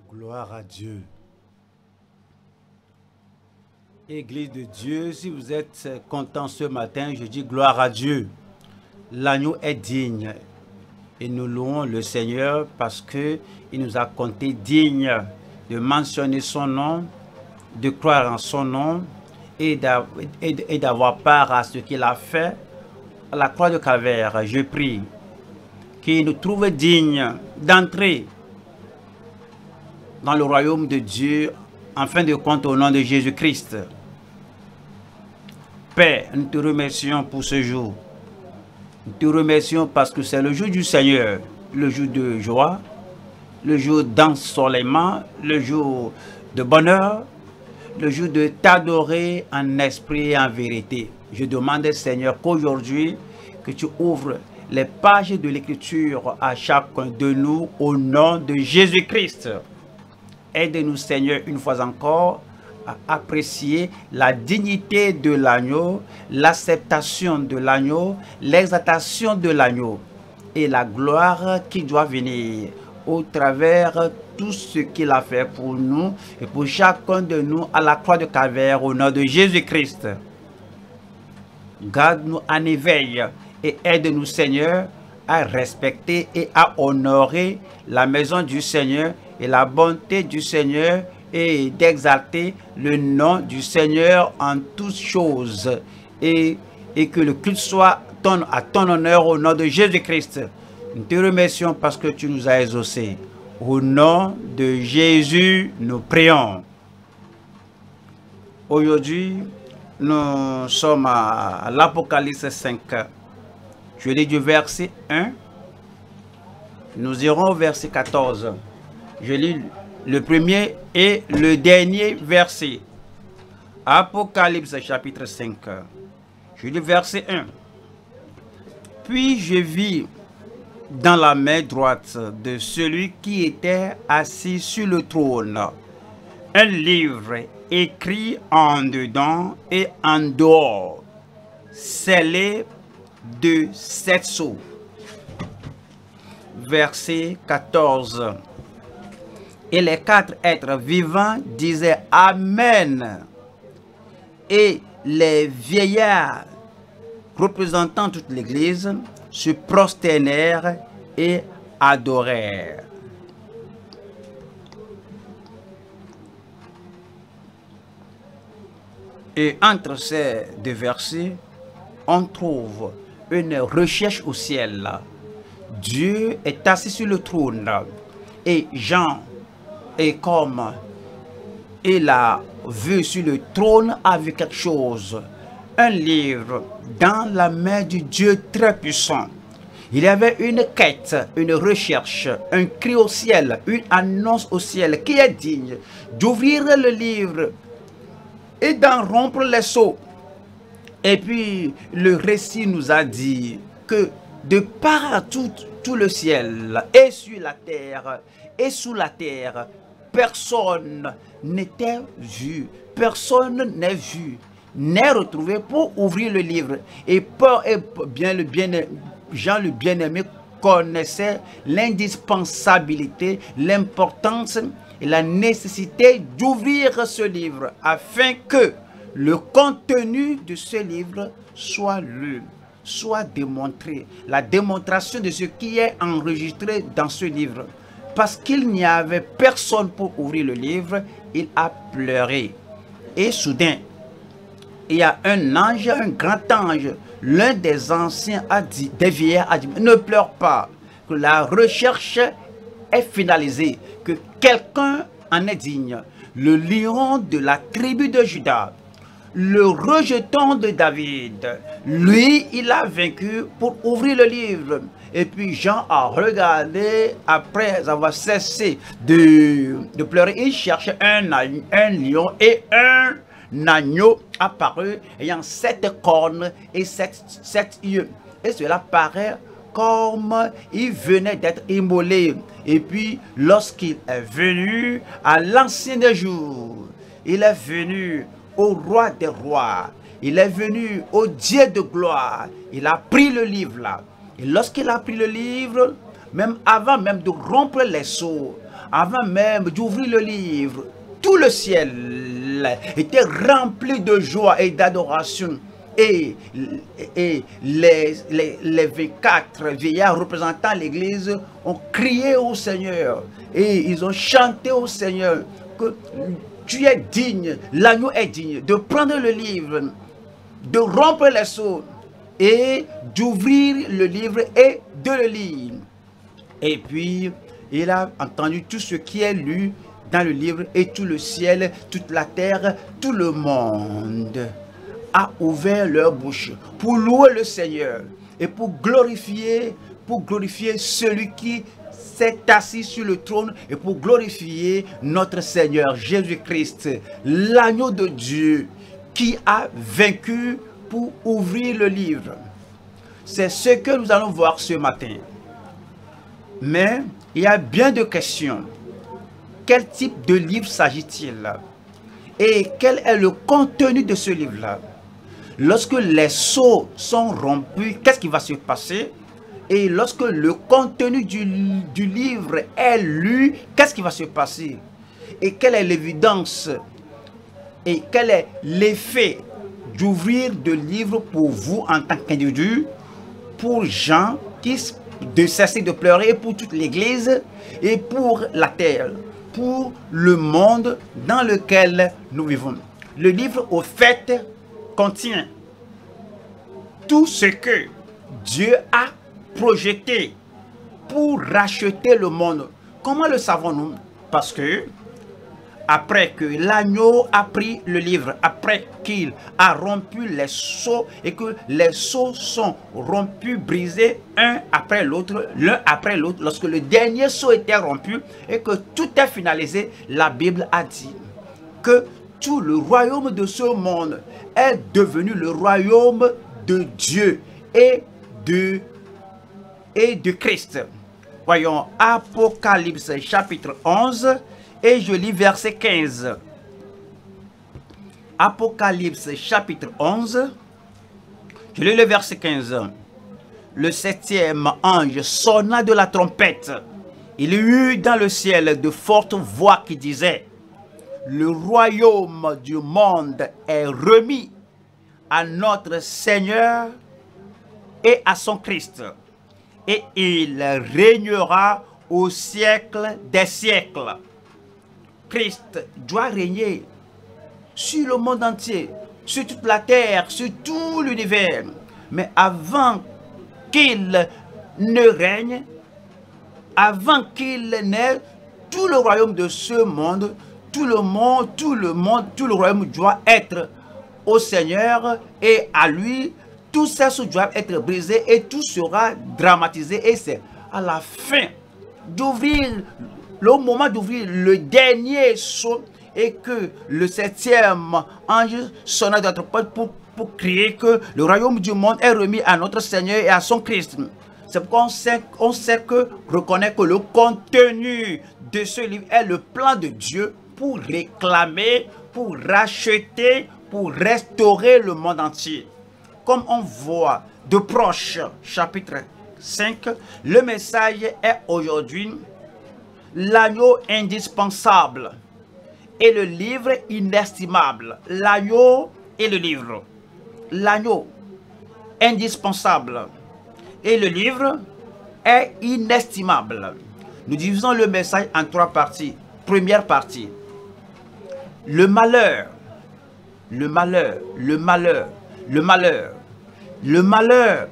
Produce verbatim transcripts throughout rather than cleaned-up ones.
Gloire à Dieu. Église de Dieu, si vous êtes content ce matin, je dis gloire à Dieu. L'agneau est digne et nous louons le Seigneur parce qu'il nous a compté digne de mentionner son nom, de croire en son nom et d'avoir part à ce qu'il a fait à la croix de Calvaire. Je prie qu'il nous trouve dignes d'entrer dans le royaume de Dieu, en fin de compte, au nom de Jésus-Christ. Père, nous te remercions pour ce jour. Nous te remercions parce que c'est le jour du Seigneur, le jour de joie, le jour d'ensoleillement, le jour de bonheur, le jour de t'adorer en esprit et en vérité. Je demande, Seigneur, qu'aujourd'hui, que tu ouvres les pages de l'Écriture à chacun de nous au nom de Jésus-Christ. Aide-nous, Seigneur, une fois encore, à apprécier la dignité de l'agneau, l'acceptation de l'agneau, l'exaltation de l'agneau et la gloire qui doit venir au travers tout ce qu'il a fait pour nous et pour chacun de nous à la croix de Calvaire au nom de Jésus-Christ. Garde-nous en éveil et aide-nous, Seigneur, à respecter et à honorer la maison du Seigneur et la bonté du Seigneur et d'exalter le nom du Seigneur en toutes choses et, et que le culte soit ton, à ton honneur au nom de Jésus-Christ. Nous te remercions parce que tu nous as exaucés. Au nom de Jésus, nous prions. Aujourd'hui, nous sommes à l'Apocalypse cinq. Je lis du verset un. Nous irons au verset quatorze. Je lis le premier et le dernier verset. Apocalypse chapitre cinq. Je lis verset un. Puis je vis dans la main droite de celui qui était assis sur le trône un livre écrit en dedans et en dehors, scellé de sept sceaux. Verset quatorze. Et les quatre êtres vivants disaient Amen. Et les vieillards représentant toute l'Église se prosternèrent et adorèrent. Et entre ces deux versets, on trouve une recherche au ciel. Dieu est assis sur le trône et Jean est comme il a vu sur le trône avec quelque chose, un livre dans la main du Dieu très puissant. Il y avait une quête, une recherche, un cri au ciel, une annonce au ciel qui est digne d'ouvrir le livre et d'en rompre les sceaux. Et puis le récit nous a dit que de partout, tout le ciel et sur la terre et sous la terre, personne n'était vu, personne n'est vu, n'est retrouvé pour ouvrir le livre. Et, pour, et bien le bien, Jean le bien-aimé connaissait l'indispensabilité, l'importance et la nécessité d'ouvrir ce livre afin que le contenu de ce livre soit lu, soit démontré. La démonstration de ce qui est enregistré dans ce livre. Parce qu'il n'y avait personne pour ouvrir le livre, il a pleuré. Et soudain, il y a un ange, un grand ange, l'un des anciens a dit, des vieillards a dit, ne pleure pas, que la recherche est finalisée, que quelqu'un en est digne. Le lion de la tribu de Juda, le rejeton de David, lui, il a vaincu pour ouvrir le livre. Et puis Jean a regardé, après avoir cessé de, de pleurer, il cherchait un, un lion et un agneau apparu ayant sept cornes et sept, sept yeux. Et cela paraît comme il venait d'être immolé. Et puis lorsqu'il est venu à l'ancien des jours, il est venu au roi des rois, il est venu au Dieu de gloire, il a pris le livre là. Et lorsqu'il a pris le livre, même avant même de rompre les sceaux, avant même d'ouvrir le livre, tout le ciel était rempli de joie et d'adoration. Et, et les, les, les vingt-quatre vieillards représentant l'Église ont crié au Seigneur et ils ont chanté au Seigneur que tu es digne, l'agneau est digne de prendre le livre, de rompre les sceaux et d'ouvrir le livre et de le lire. Et puis, il a entendu tout ce qui est lu dans le livre et tout le ciel, toute la terre, tout le monde a ouvert leur bouche pour louer le Seigneur et pour glorifier, pour glorifier celui qui s'est assis sur le trône et pour glorifier notre Seigneur Jésus-Christ, l'agneau de Dieu qui a vaincu pour ouvrir le livre. C'est ce que nous allons voir ce matin. Mais il y a bien de questions. Quel type de livre s'agit-il? Et quel est le contenu de ce livre-là? Lorsque les sceaux sont rompus, qu'est-ce qui va se passer? Et lorsque le contenu du, du livre est lu, qu'est-ce qui va se passer? Et quelle est l'évidence? Et quel est l'effet d'ouvrir de livre pour vous en tant qu'individu, pour Jean qui de cesser de pleurer, pour toute l'Église et pour la terre, pour le monde dans lequel nous vivons? Le livre, au fait, contient tout ce que Dieu a projeté pour racheter le monde. Comment le savons-nous? Parce que après que l'agneau a pris le livre, après qu'il a rompu les sceaux et que les sceaux sont rompus, brisés, un après l'autre, l'un après l'autre, lorsque le dernier sceau était rompu et que tout est finalisé, la Bible a dit que tout le royaume de ce monde est devenu le royaume de Dieu et de, et de Christ. Voyons Apocalypse chapitre onze et je lis verset quinze. Apocalypse chapitre onze, je lis le verset quinze. Le septième ange sonna de la trompette. Il y eut dans le ciel de fortes voix qui disaient: le royaume du monde est remis à notre Seigneur et à son Christ, et il régnera au siècle des siècles. Christ doit régner sur le monde entier, sur toute la terre, sur tout l'univers. Mais avant qu'il ne règne, avant qu'il n'ait tout le royaume de ce monde, tout le monde, tout le monde, tout le royaume doit être au Seigneur et à lui. Tout ça doit être brisé et tout sera dramatisé. Et c'est à la fin d'ouvrir, le moment d'ouvrir le dernier sceau et que le septième ange sonna de la trompette pour, pour crier que le royaume du monde est remis à notre Seigneur et à son Christ. C'est pourquoi on sait, on sait que, reconnaît que le contenu de ce livre est le plan de Dieu pour réclamer, pour racheter, pour restaurer le monde entier. Comme on voit de proche, chapitre cinq, le message est aujourd'hui l'agneau indispensable et le livre inestimable. L'agneau et le livre. L'agneau indispensable et le livre est inestimable. Nous divisons le message en trois parties. Première partie, le malheur, le malheur, le malheur, le malheur, le malheur,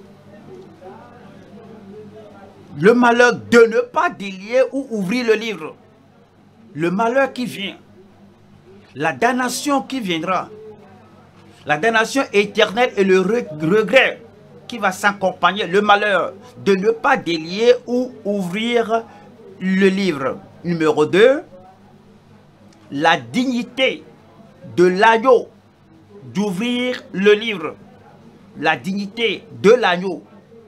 le malheur de ne pas délier ou ouvrir le livre, le malheur qui vient, la damnation qui viendra, la damnation éternelle et le regret qui va s'accompagner, le malheur de ne pas délier ou ouvrir le livre. Numéro deux, la dignité de l'agneau d'ouvrir le livre. La dignité de l'agneau.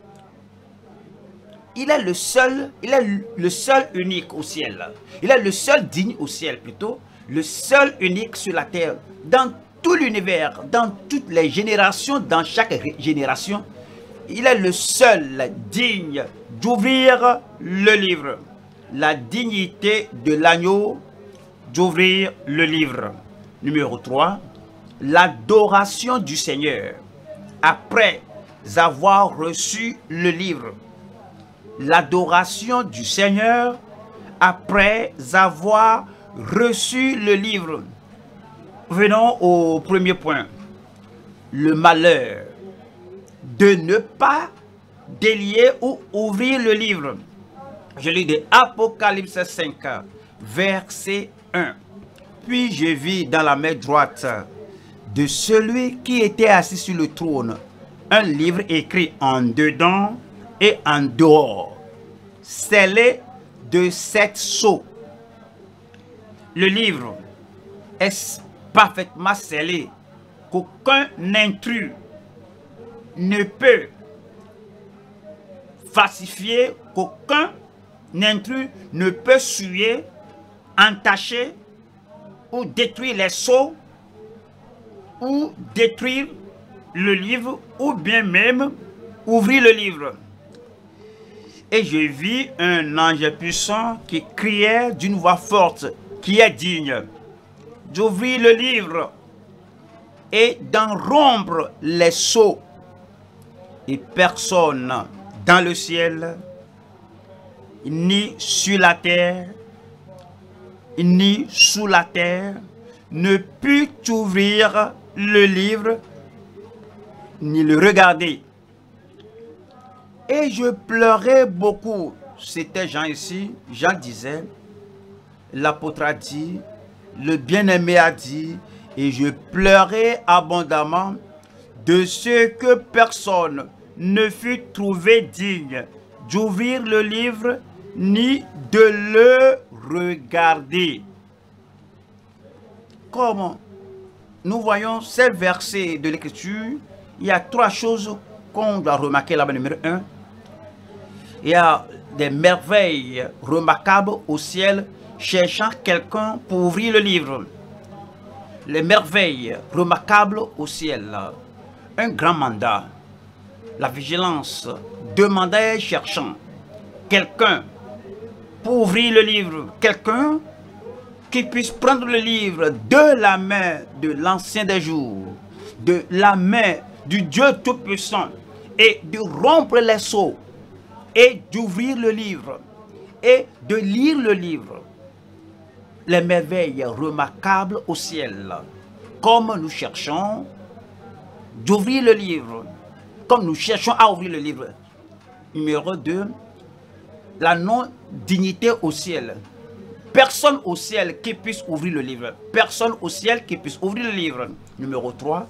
Il est le seul, il est le seul unique au ciel. Il est le seul digne au ciel plutôt. Le seul unique sur la terre. Dans tout l'univers, dans toutes les générations, dans chaque génération, il est le seul digne d'ouvrir le livre. la dignité de l'agneau d'ouvrir le livre. Numéro trois, l'adoration du Seigneur après avoir reçu le livre. L'adoration du Seigneur après avoir reçu le livre. Venons au premier point. Le malheur de ne pas délier ou ouvrir le livre. Je lis de Apocalypse cinq, verset un. Puis je vis dans la main droite de celui qui était assis sur le trône un livre écrit en dedans et en dehors, scellé de sept sceaux. Le livre est parfaitement scellé, qu'aucun intrus ne peut falsifier, qu'aucun intrus ne peut souiller, entacher ou détruire les sceaux, ou détruire le livre, ou bien même ouvrir le livre. Et je vis un ange puissant qui criait d'une voix forte, qui est digne d'ouvrir le livre et d'en rompre les sceaux. Et personne dans le ciel, ni sur la terre, ni sous la terre, ne put ouvrir le livre, ni le regarder. Et je pleurais beaucoup. C'était Jean ici. Jean disait, l'apôtre a dit, le bien-aimé a dit, et je pleurais abondamment de ce que personne ne fut trouvé digne d'ouvrir le livre ni de le regarder. Comme nous voyons ces versets de l'Écriture, il y a trois choses qu'on doit remarquer là-bas. Numéro un, il y a des merveilles remarquables au ciel cherchant quelqu'un pour ouvrir le livre. Les merveilles remarquables au ciel. Un grand mandat. La vigilance demandait cherchant quelqu'un pour ouvrir le livre. Quelqu'un qui puisse prendre le livre de la main de l'Ancien des jours, de la main du Dieu Tout-Puissant, et de rompre les sceaux, et d'ouvrir le livre, et de lire le livre. Les merveilles remarquables au ciel, comme nous cherchons d'ouvrir le livre, comme nous cherchons à ouvrir le livre. Numéro deux, la non-dignité au ciel. Personne au ciel qui puisse ouvrir le livre. Personne au ciel qui puisse ouvrir le livre. Numéro trois,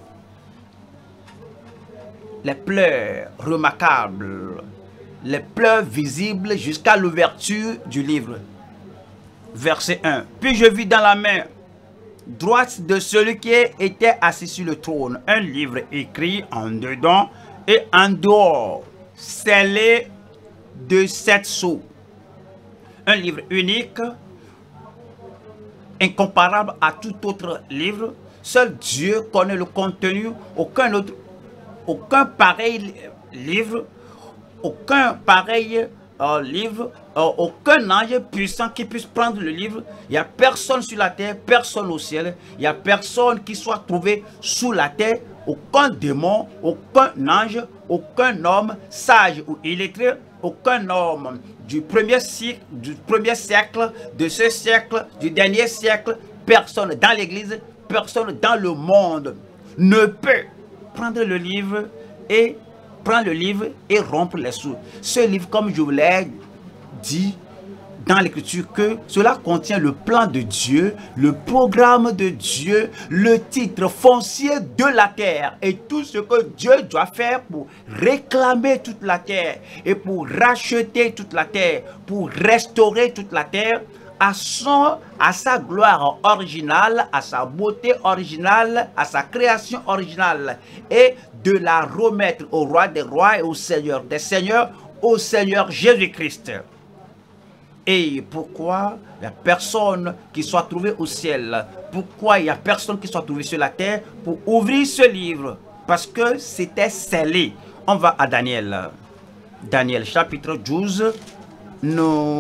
les pleurs remarquables. Les pleurs visibles jusqu'à l'ouverture du livre. Verset un. Puis je vis dans la main droite de celui qui était assis sur le trône un livre écrit en dedans et en dehors, scellé de sept sceaux. Un livre unique, incomparable à tout autre livre. Seul Dieu connaît le contenu. Aucun autre, aucun pareil livre, aucun pareil euh, livre, euh, aucun ange puissant qui puisse prendre le livre. Il n'y a personne sur la terre, personne au ciel. Il n'y a personne qui soit trouvé sous la terre. Aucun démon, aucun ange, aucun homme sage ou illettré, aucun homme du premier siècle, du premier siècle, de ce siècle, du dernier siècle, personne dans l'église, personne dans le monde ne peut prendre le livre et prendre le livre et rompre les sceaux. Ce livre, comme je vous l'ai dit dans l'écriture, que cela contient le plan de Dieu, le programme de Dieu, le titre foncier de la terre et tout ce que Dieu doit faire pour réclamer toute la terre et pour racheter toute la terre, pour restaurer toute la terre à, son, à sa gloire originale, à sa beauté originale, à sa création originale, et de la remettre au roi des rois et au Seigneur des seigneurs, au Seigneur Jésus-Christ. Et pourquoi il n'y a personne qui soit trouvé au ciel? Pourquoi il n'y a personne qui soit trouvé sur la terre pour ouvrir ce livre? Parce que c'était scellé. On va à Daniel. Daniel chapitre douze. Nous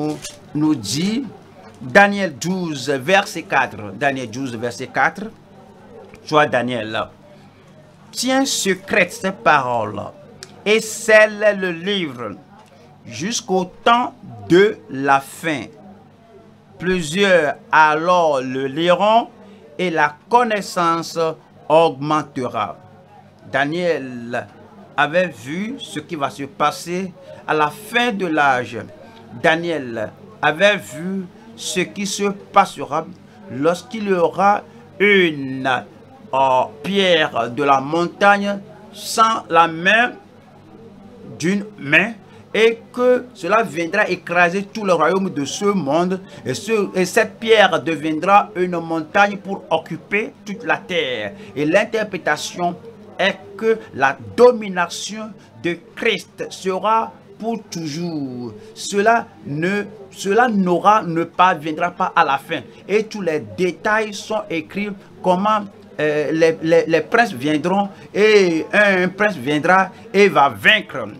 nous dit, Daniel douze, verset quatre, Daniel douze, verset quatre, soit Daniel, tiens secrète ces paroles et scelle le livre jusqu'au temps de la fin. Plusieurs alors le liront et la connaissance augmentera. Daniel avait vu ce qui va se passer à la fin de l'âge. Daniel avait vu ce qui se passera lorsqu'il y aura une euh, pierre de la montagne sans la main d'une main, et que cela viendra écraser tout le royaume de ce monde, et, ce, et cette pierre deviendra une montagne pour occuper toute la terre. Et l'interprétation est que la domination de Christ sera pour toujours. Cela ne cela n'aura ne pas viendra pas à la fin. Et tous les détails sont écrits, comment euh, les, les, les princes viendront, et un, un prince viendra et va vaincre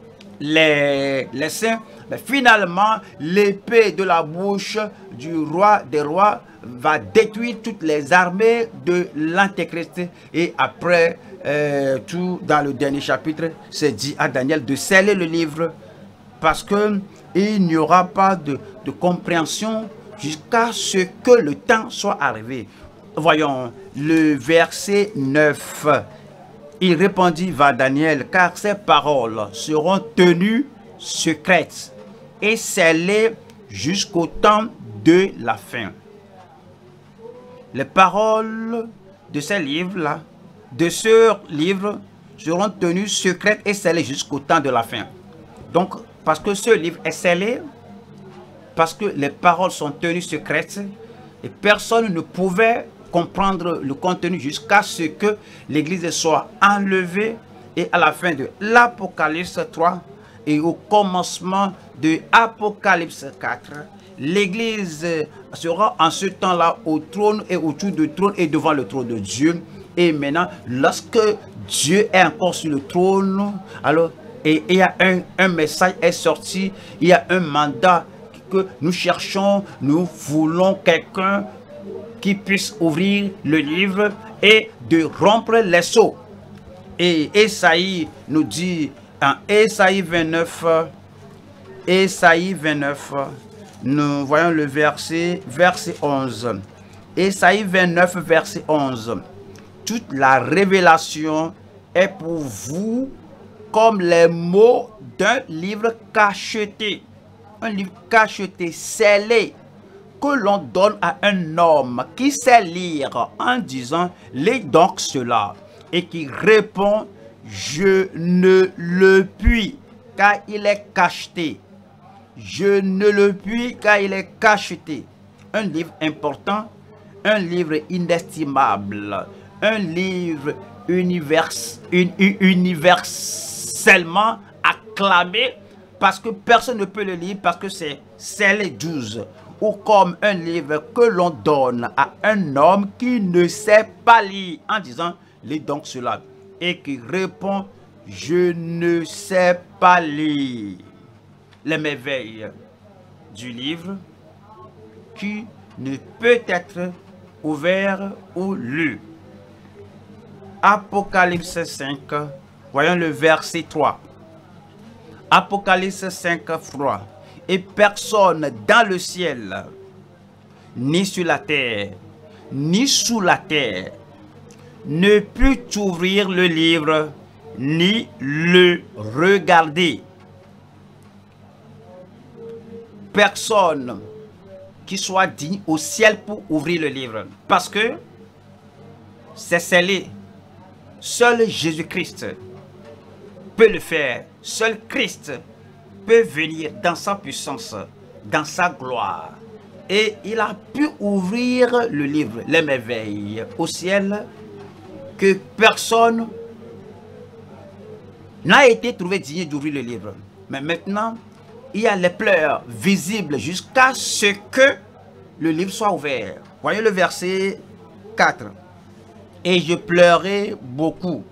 les, les saints. Mais finalement, l'épée de la bouche du roi des rois va détruire toutes les armées de l'Antéchrist. Et après euh, tout, dans le dernier chapitre, c'est dit à Daniel de sceller le livre, parce que il n'y aura pas de, de compréhension jusqu'à ce que le temps soit arrivé. Voyons le verset neuf. Il répondit, va Daniel, car ces paroles seront tenues secrètes et scellées jusqu'au temps de la fin. Les paroles de ces livres-là, de ce livre, seront tenues secrètes et scellées jusqu'au temps de la fin. Donc, parce que ce livre est scellé, parce que les paroles sont tenues secrètes, et personne ne pouvait comprendre le contenu jusqu'à ce que l'Église soit enlevée. Et à la fin de l'Apocalypse trois et au commencement de Apocalypse quatre, l'Église sera en ce temps-là au trône et autour du trône et devant le trône de Dieu. Et maintenant, lorsque Dieu est encore sur le trône, alors et il y a un, un message est sorti, il y a un mandat que nous cherchons, nous voulons quelqu'un qui puisse ouvrir le livre et de rompre les sceaux. Et Ésaïe nous dit en Ésaïe vingt-neuf, Ésaïe vingt-neuf, nous voyons le verset, verset onze. Ésaïe vingt-neuf, verset onze. Toute la révélation est pour vous comme les mots d'un livre cacheté. Un livre cacheté, scellé, que l'on donne à un homme qui sait lire en disant, lis donc cela, et qui répond, je ne le puis, car il est cacheté. Je ne le puis, car il est cacheté. Un livre important, un livre inestimable, un livre univers, un, universellement acclamé, parce que personne ne peut le lire, parce que c'est scellé douze. Ou comme un livre que l'on donne à un homme qui ne sait pas lire, en disant, lis donc cela, et qui répond, je ne sais pas lire. Les merveilles du livre qui ne peut être ouvert ou lu. Apocalypse cinq, voyons le verset trois. Apocalypse cinq, trois. Et personne dans le ciel, ni sur la terre, ni sous la terre, ne put ouvrir le livre, ni le regarder. Personne qui soit digne au ciel pour ouvrir le livre, parce que c'est scellé. Seul Jésus-Christ peut le faire. Seul Christ peut venir dans sa puissance, dans sa gloire. Et il a pu ouvrir le livre, les merveilles au ciel, que personne n'a été trouvé digne d'ouvrir le livre. Mais maintenant, il y a les pleurs visibles jusqu'à ce que le livre soit ouvert. Voyez le verset quatre. Et je pleurais beaucoup.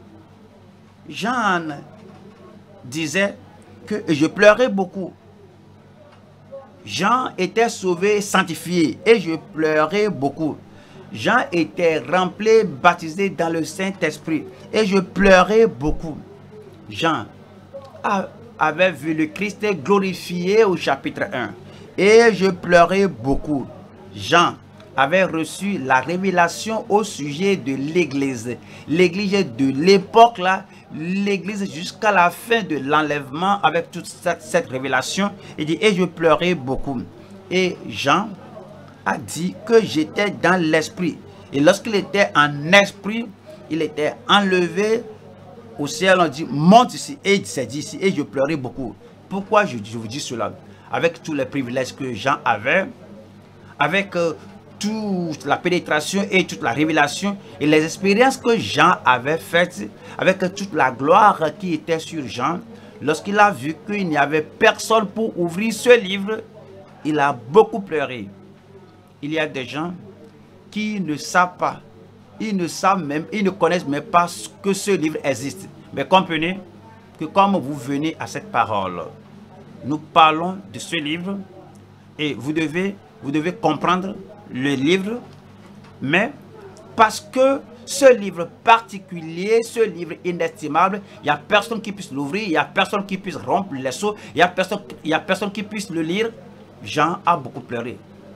Jean disait que je pleurais beaucoup. Jean était sauvé, sanctifié, et je pleurais beaucoup. Jean était rempli, baptisé dans le Saint-Esprit, et je pleurais beaucoup. Jean avait vu le Christ glorifié au chapitre un, et je pleurais beaucoup. Jean avait reçu la révélation au sujet de l'Église. L'Église de l'époque là, l'Église jusqu'à la fin de l'enlèvement avec toute cette, cette révélation. Il dit, et je pleurais beaucoup. Et Jean a dit que j'étais dans l'esprit. Et lorsqu'il était en esprit, il était enlevé au ciel. On dit, monte ici. Et il s'est dit ici, et je pleurais beaucoup. Pourquoi je, je vous dis cela? Avec tous les privilèges que Jean avait, avec euh, toute la pénétration et toute la révélation et les expériences que Jean avait faites, avec toute la gloire qui était sur Jean, lorsqu'il a vu qu'il n'y avait personne pour ouvrir ce livre, il a beaucoup pleuré. Il y a des gens qui ne savent pas, ils ne savent même, ils ne connaissent même pas que ce livre existe. Mais comprenez que comme vous venez à cette parole, nous parlons de ce livre et vous devez, vous devez comprendre le livre, mais parce que ce livre particulier, ce livre inestimable, il n'y a personne qui puisse l'ouvrir, il n'y a personne qui puisse rompre les seaux, il n'y a personne, il y a personne qui puisse le lire. Jean a beaucoup pleuré.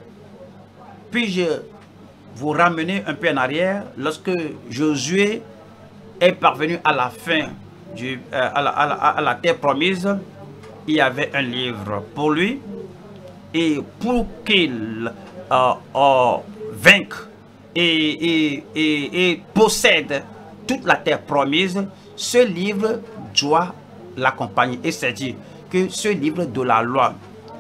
Puis-je vous ramener un peu en arrière, lorsque Josué est parvenu à la fin, du, euh, à, la, à, la, à la terre promise, il y avait un livre pour lui, et pour qu'il euh, euh, vainque et, et, et, et possède toute la terre promise, ce livre doit l'accompagner. Et c'est dit que ce livre de la loi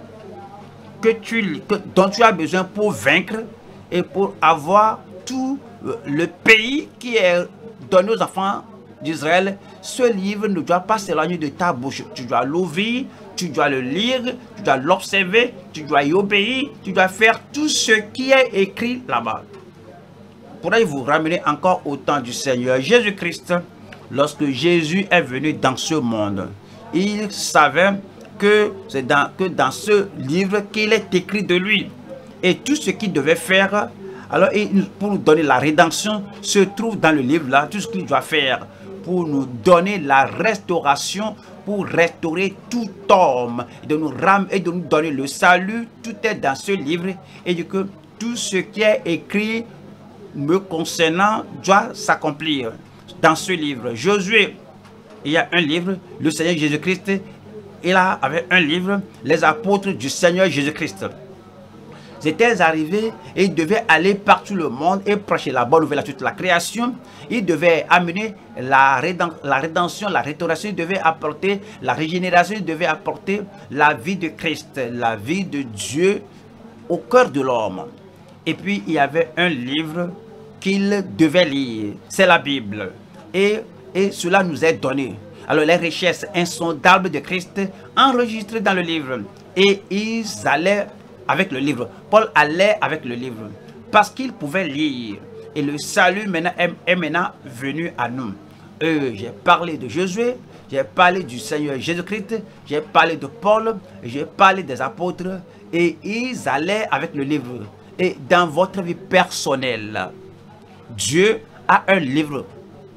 que tu, que, dont tu as besoin pour vaincre et pour avoir tout le pays qui est donné aux enfants d'Israël, ce livre ne doit pas s'éloigner de ta bouche. Tu dois l'ouvrir, tu dois le lire, tu dois l'observer, tu dois y obéir, tu dois faire tout ce qui est écrit là-bas. Pourrais vous ramener encore au temps du Seigneur Jésus-Christ. Lorsque Jésus est venu dans ce monde, il savait que c'est dans, que dans ce livre qu'il est écrit de lui. Et tout ce qu'il devait faire, alors pour nous donner la rédemption, se trouve dans le livre là, tout ce qu'il doit faire pour nous donner la restauration, pour restaurer tout homme, et de nous ram et de nous donner le salut, tout est dans ce livre, et que tout ce qui est écrit me concernant doit s'accomplir dans ce livre. Josué, il y a un livre, le Seigneur Jésus-Christ, il a avec un livre, les apôtres du Seigneur Jésus-Christ. Ils étaient arrivés et ils devaient aller partout le monde et prêcher la bonne nouvelle à toute la création. Ils devaient amener la, rédem la rédemption, la restauration, ils devaient apporter la régénération, ils devaient apporter la vie de Christ, la vie de Dieu au cœur de l'homme. Et puis il y avait un livre qu'ils devaient lire, c'est la Bible. Et, et cela nous est donné. Alors les richesses insondables de Christ enregistrées dans le livre. Et ils allaient avec le livre. Paul allait avec le livre parce qu'il pouvait lire. Et le salut maintenant est, est maintenant venu à nous. Euh, j'ai parlé de Josué, j'ai parlé du Seigneur Jésus-Christ, j'ai parlé de Paul, j'ai parlé des apôtres. Et ils allaient avec le livre. Et dans votre vie personnelle, Dieu a un livre.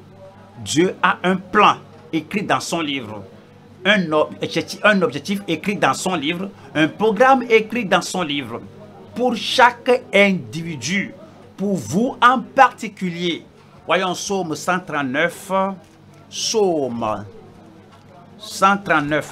Dieu a un plan écrit dans son livre. Un objectif, un objectif écrit dans son livre, un programme écrit dans son livre, pour chaque individu, pour vous en particulier. Voyons Psaume cent trente-neuf, Psaume cent trente-neuf,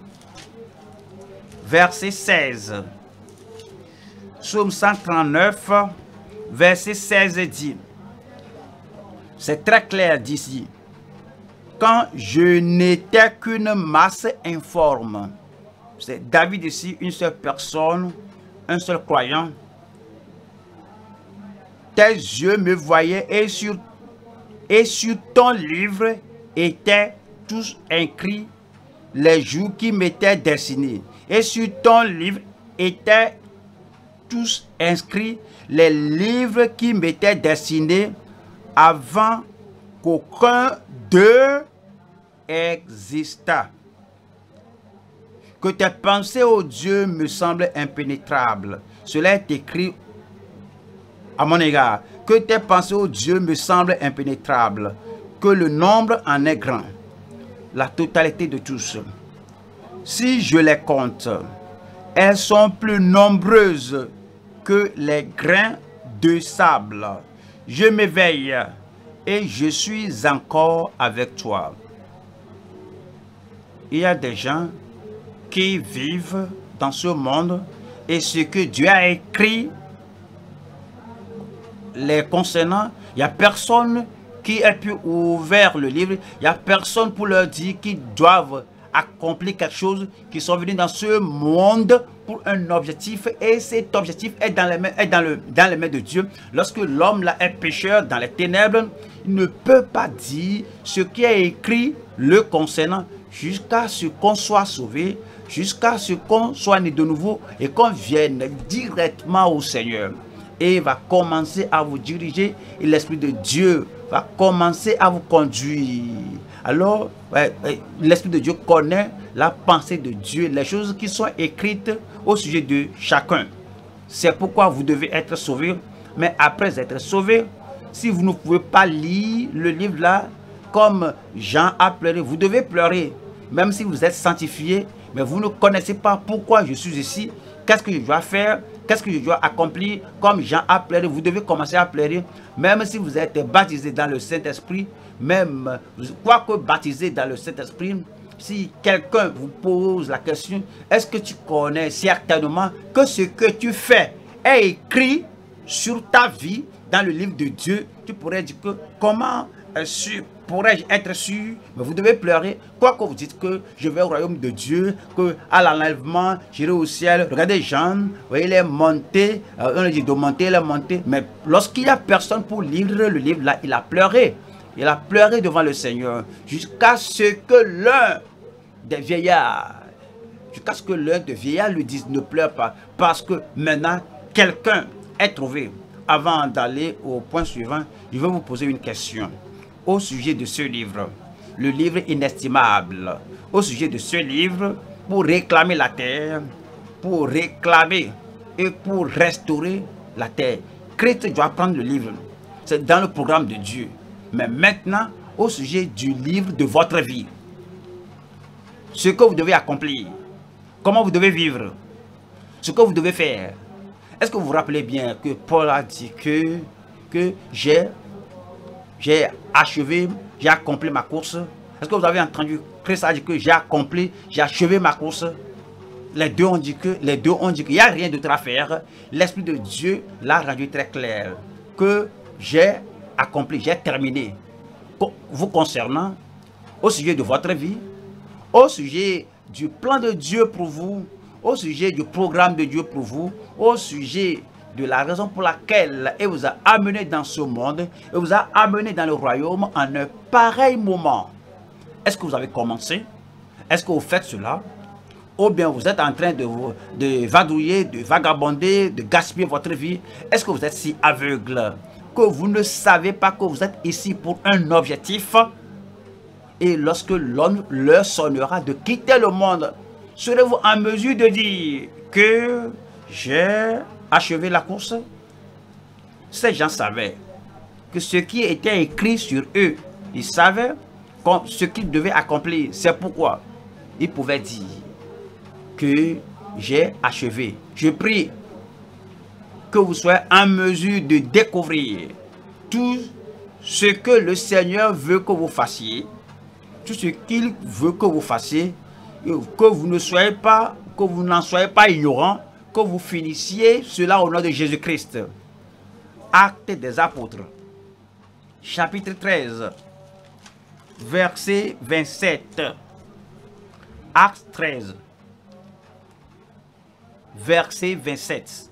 verset seize. Psaume cent trente-neuf, verset seize dit, c'est très clair d'ici. Quand je n'étais qu'une masse informe. C'est David ici, une seule personne, un seul croyant. Tes yeux me voyaient et sur, et sur ton livre étaient tous inscrits les jours qui m'étaient destinés. Et sur ton livre étaient tous inscrits les livres qui m'étaient destinés avant qu'aucun d'eux exista. que tes pensées, ô Dieu, me semblent impénétrables. Cela est écrit à mon égard. Que tes pensées, ô Dieu, me semblent impénétrables. Que le nombre en est grand. La totalité de tous. Si je les compte, elles sont plus nombreuses que les grains de sable. Je m'éveille et je suis encore avec toi. Il y a des gens qui vivent dans ce monde et ce que Dieu a écrit les concernant, il n'y a personne qui ait pu ouvrir le livre, il n'y a personne pour leur dire qu'ils doivent accomplir quelque chose, qu'ils sont venus dans ce monde pour un objectif et cet objectif est dans les mains, est dans le, dans les mains de Dieu. Lorsque l'homme là est pécheur dans les ténèbres, il ne peut pas dire ce qui est écrit le concernant jusqu'à ce qu'on soit sauvé, jusqu'à ce qu'on soit né de nouveau et qu'on vienne directement au Seigneur. Et il va commencer à vous diriger et l'Esprit de Dieu va commencer à vous conduire. Alors, ouais, l'Esprit de Dieu connaît la pensée de Dieu, les choses qui sont écrites au sujet de chacun. C'est pourquoi vous devez être sauvés. Mais après être sauvés, si vous ne pouvez pas lire le livre là, comme Jean a pleuré, vous devez pleurer. Même si vous êtes sanctifié, mais vous ne connaissez pas pourquoi je suis ici, qu'est-ce que je dois faire, qu'est-ce que je dois accomplir, comme Jean a pleuré, vous devez commencer à pleurer. Même si vous êtes baptisé dans le Saint-Esprit, même quoique baptisé dans le Saint-Esprit, si quelqu'un vous pose la question, est-ce que tu connais certainement que ce que tu fais est écrit sur ta vie dans le livre de Dieu, tu pourrais dire que comment sur pourrais-je être sûr, mais vous devez pleurer. Quoi que vous dites que je vais au royaume de Dieu, que à l'enlèvement, j'irai au ciel. Regardez Jean, vous voyez, il est monté, euh, on a dit de monter, il est monté. Mais lorsqu'il n'y a personne pour lire le livre, là, il a pleuré. Il a pleuré devant le Seigneur, jusqu'à ce que l'un des vieillards, jusqu'à ce que l'un des vieillards lui dise ne pleure pas, parce que maintenant, quelqu'un est trouvé. Avant d'aller au point suivant, je vais vous poser une question. Au sujet de ce livre, le livre inestimable, au sujet de ce livre, pour réclamer la terre, pour réclamer et pour restaurer la terre. Christ doit prendre le livre, c'est dans le programme de Dieu. Mais maintenant, au sujet du livre de votre vie, ce que vous devez accomplir, comment vous devez vivre, ce que vous devez faire. Est-ce que vous vous rappelez bien que Paul a dit que, que j'ai J'ai achevé, j'ai accompli ma course. Est-ce que vous avez entendu Christ a dit que j'ai accompli, j'ai achevé ma course? Les deux ont dit que, les deux ont dit qu'il n'y a rien d'autre à faire. L'Esprit de Dieu l'a rendu très clair que j'ai accompli, j'ai terminé. Vous concernant, au sujet de votre vie, au sujet du plan de Dieu pour vous, au sujet du programme de Dieu pour vous, au sujet de la raison pour laquelle il vous a amené dans ce monde, il vous a amené dans le royaume en un pareil moment. Est-ce que vous avez commencé? Est-ce que vous faites cela? Ou bien vous êtes en train de, de vadrouiller, de vagabonder, de gaspiller votre vie? Est-ce que vous êtes si aveugle que vous ne savez pas que vous êtes ici pour un objectif? Et lorsque l'homme leur sonnera de quitter le monde, serez-vous en mesure de dire que j'ai achevé la course? Ces gens savaient que ce qui était écrit sur eux, ils savaient ce qu'ils devaient accomplir. C'est pourquoi ils pouvaient dire que j'ai achevé. Je prie que vous soyez en mesure de découvrir tout ce que le Seigneur veut que vous fassiez, tout ce qu'il veut que vous fassiez, que vous ne soyez pas, que vous n'en soyez pas ignorant, que vous finissiez cela au nom de Jésus-Christ. Actes des Apôtres, chapitre treize, verset vingt-sept. Acte treize, verset vingt-sept.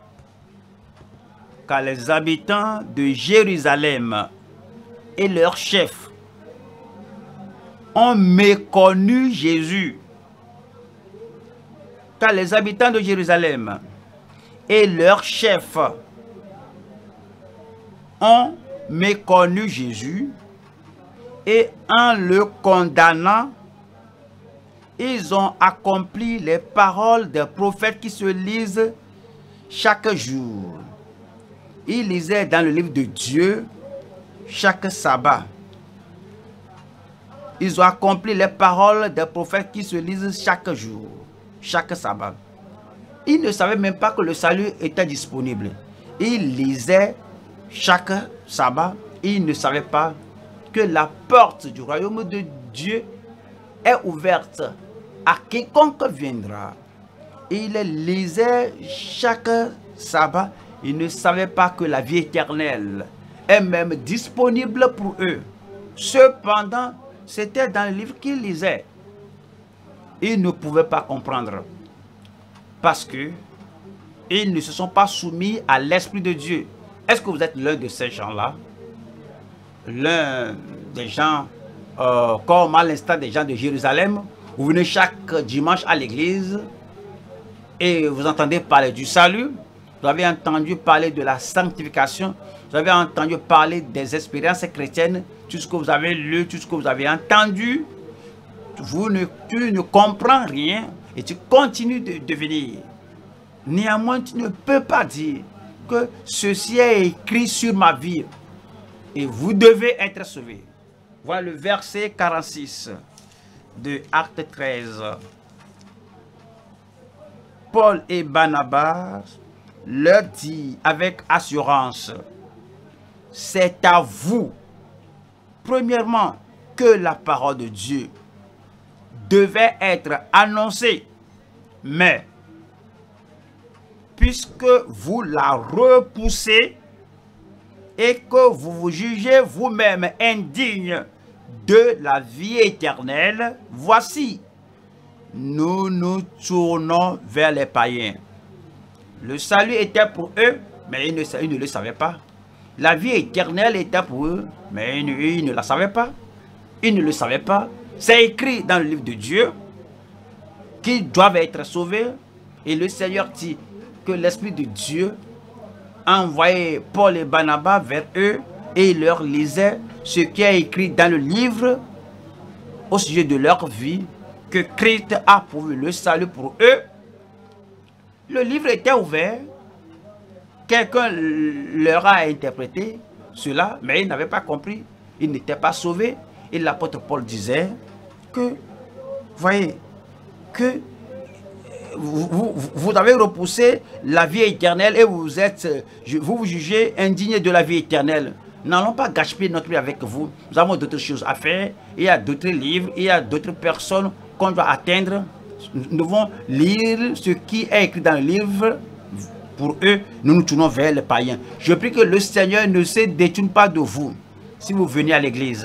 Car les habitants de Jérusalem et leurs chefs ont méconnu Jésus. Car les habitants de Jérusalem et leurs chefs ont méconnu Jésus, et en le condamnant, Ils ont accompli les paroles des prophètes qui se lisent chaque jour. Ils lisaient dans le livre de Dieu chaque sabbat. Ils ont accompli les paroles des prophètes qui se lisent chaque jour, chaque sabbat. Ils ne savaient même pas que le salut était disponible. Ils lisaient chaque sabbat. Ils ne savaient pas que la porte du royaume de Dieu est ouverte à quiconque viendra. Ils lisaient chaque sabbat. Ils ne savaient pas que la vie éternelle est même disponible pour eux. Cependant, c'était dans le livre qu'ils lisaient. Ils ne pouvaient pas comprendre. Parce que ils ne se sont pas soumis à l'Esprit de Dieu. Est-ce que vous êtes l'un de ces gens-là? L'un des gens, euh, comme à l'instant des gens de Jérusalem, vous venez chaque dimanche à l'église et vous entendez parler du salut. Vous avez entendu parler de la sanctification. Vous avez entendu parler des expériences chrétiennes. Tout ce que vous avez lu, tout ce que vous avez entendu. Vous ne, tu ne comprends rien et tu continues de devenir. Néanmoins, tu ne peux pas dire que ceci est écrit sur ma vie et vous devez être sauvés. Voilà le verset quarante-six de Acte treize. Paul et Barnabas leur dit avec assurance, c'est à vous, premièrement, que la parole de Dieu devait être annoncée, mais puisque vous la repoussez et que vous vous jugez vous-même indigne de la vie éternelle, voici, nous nous tournons vers les païens. Le salut était pour eux, mais ils ne, ils ne le savaient pas. La vie éternelle était pour eux, mais ils ne, ils ne la savaient pas. Ils ne le savaient pas. C'est écrit dans le livre de Dieu qu'ils doivent être sauvés. Et le Seigneur dit que l'Esprit de Dieu a envoyé Paul et Barnabas vers eux et il leur lisait ce qui est écrit dans le livre au sujet de leur vie, que Christ a pourvu le salut pour eux. Le livre était ouvert. Quelqu'un leur a interprété cela, mais ils n'avaient pas compris. Ils n'étaient pas sauvés. Et l'apôtre Paul disait que, voyez, que vous, vous, vous avez repoussé la vie éternelle et vous êtes, vous vous jugez indigne de la vie éternelle. N'allons pas gaspiller notre vie avec vous. Nous avons d'autres choses à faire. Il y a d'autres livres, il y a d'autres personnes qu'on doit atteindre. Nous devons lire ce qui est écrit dans le livre. Pour eux, nous nous tournons vers les païens. Je prie que le Seigneur ne se détourne pas de vous. Si vous venez à l'église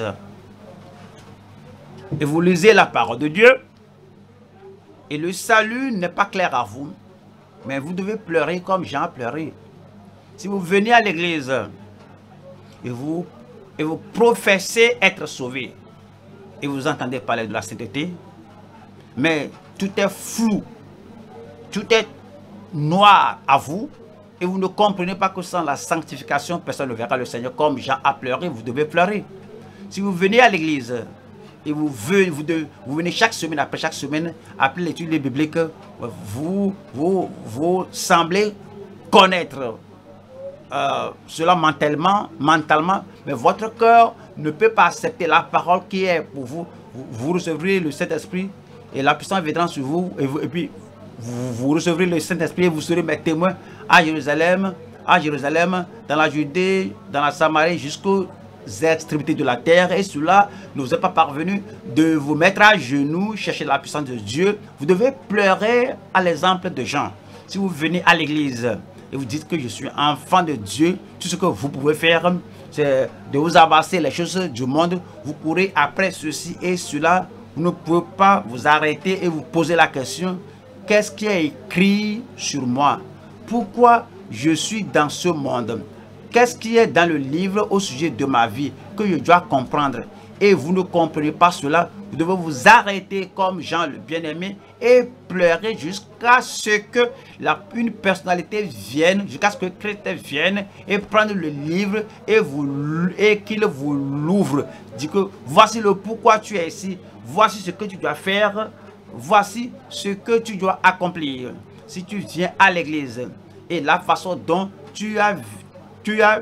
et vous lisez la parole de Dieu, et le salut n'est pas clair à vous, mais vous devez pleurer comme Jean a pleuré. Si vous venez à l'église et vous, et vous professez être sauvé, et vous entendez parler de la sainteté, mais tout est flou, tout est noir à vous, et vous ne comprenez pas que sans la sanctification, personne ne verra le Seigneur. Comme Jean a pleuré, vous devez pleurer. Si vous venez à l'église, et vous venez, vous, devez, vous venez chaque semaine, après chaque semaine, après l'étude biblique, vous, vous, vous semblez connaître euh, cela mentalement, mentalement, mais votre cœur ne peut pas accepter la parole qui est pour vous. Vous, vous recevrez le Saint-Esprit, et la puissance viendra sur vous, et, vous, et puis vous, vous recevrez le Saint-Esprit, et vous serez mes témoins à Jérusalem, à Jérusalem, dans la Judée, dans la Samarie, jusqu'aux extrémités de la terre. Et cela ne vous est pas parvenu de vous mettre à genoux, chercher la puissance de Dieu. Vous devez pleurer à l'exemple de Jean. Si vous venez à l'église et vous dites que je suis enfant de Dieu, tout ce que vous pouvez faire, c'est de vous amasser les choses du monde. Vous courez après ceci et cela. Vous ne pouvez pas vous arrêter et vous poser la question: qu'est-ce qui est écrit sur moi? Pourquoi je suis dans ce monde? Qu'est-ce qui est dans le livre au sujet de ma vie que je dois comprendre? Et vous ne comprenez pas cela, vous devez vous arrêter comme Jean le bien-aimé et pleurer jusqu'à ce que la, une personnalité vienne, jusqu'à ce que Christ vienne et prendre le livre et, vous, et qu'il vous l'ouvre. Dit que voici le pourquoi tu es ici, voici ce que tu dois faire, voici ce que tu dois accomplir. Si tu viens à l'église et la façon dont tu as, tu as,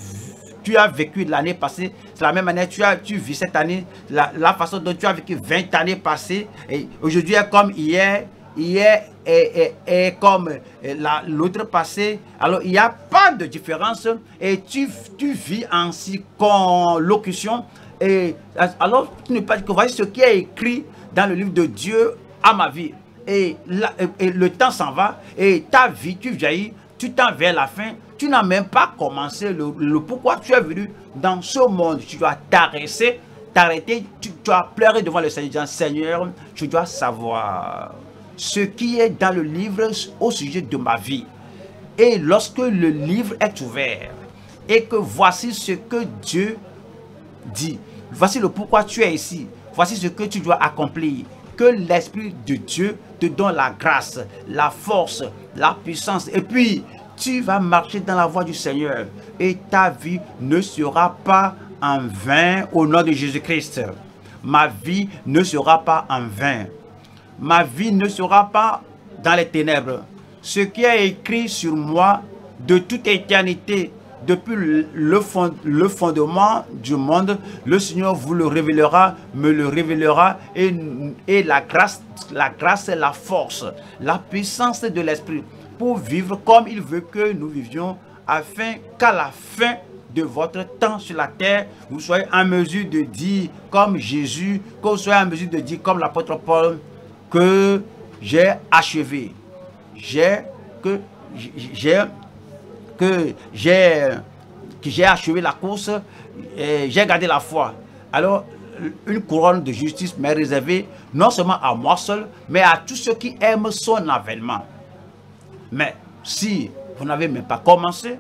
tu as vécu l'année passée, c'est la même année, tu as, tu vis cette année, la, la façon dont tu as vécu vingt années passées, et aujourd'hui est comme hier, hier est, est, est comme l'autre passé. Alors il n'y a pas de différence et tu, tu vis en circonlocution. Et alors tu ne peux pas dire que voici ce qui est écrit dans le livre de Dieu à ma vie. Et, la, et, et le temps s'en va et ta vie, tu vieillis, tu tends vers la fin. Tu n'as même pas commencé le, le pourquoi tu es venu dans ce monde. Tu dois t'arrêter, t'arrêter, tu dois pleurer devant le Seigneur. Seigneur, tu dois savoir ce qui est dans le livre au sujet de ma vie. Et lorsque le livre est ouvert et que voici ce que Dieu dit, voici le pourquoi tu es ici, voici ce que tu dois accomplir, que l'Esprit de Dieu te donne la grâce, la force, la puissance, et puis tu vas marcher dans la voie du Seigneur et ta vie ne sera pas en vain au nom de Jésus-Christ. Ma vie ne sera pas en vain. Ma vie ne sera pas dans les ténèbres. Ce qui est écrit sur moi de toute éternité, depuis le, fond, le fondement du monde, le Seigneur vous le révélera, me le révélera, et, et la grâce, la grâce et la force, la puissance de l'Esprit pour vivre comme il veut que nous vivions, afin qu'à la fin de votre temps sur la terre, vous soyez en mesure de dire comme Jésus, que vous soyez en mesure de dire comme l'apôtre Paul, que j'ai achevé, j'ai que j'ai que j'ai que j'ai achevé la course, j'ai gardé la foi. Alors une couronne de justice m'est réservée non seulement à moi seul, mais à tous ceux qui aiment son avènement. Mais si vous n'avez même pas commencé,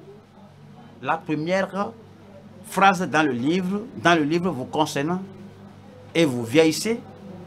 la première phrase dans le livre, dans le livre vous concernant, et vous vieillissez,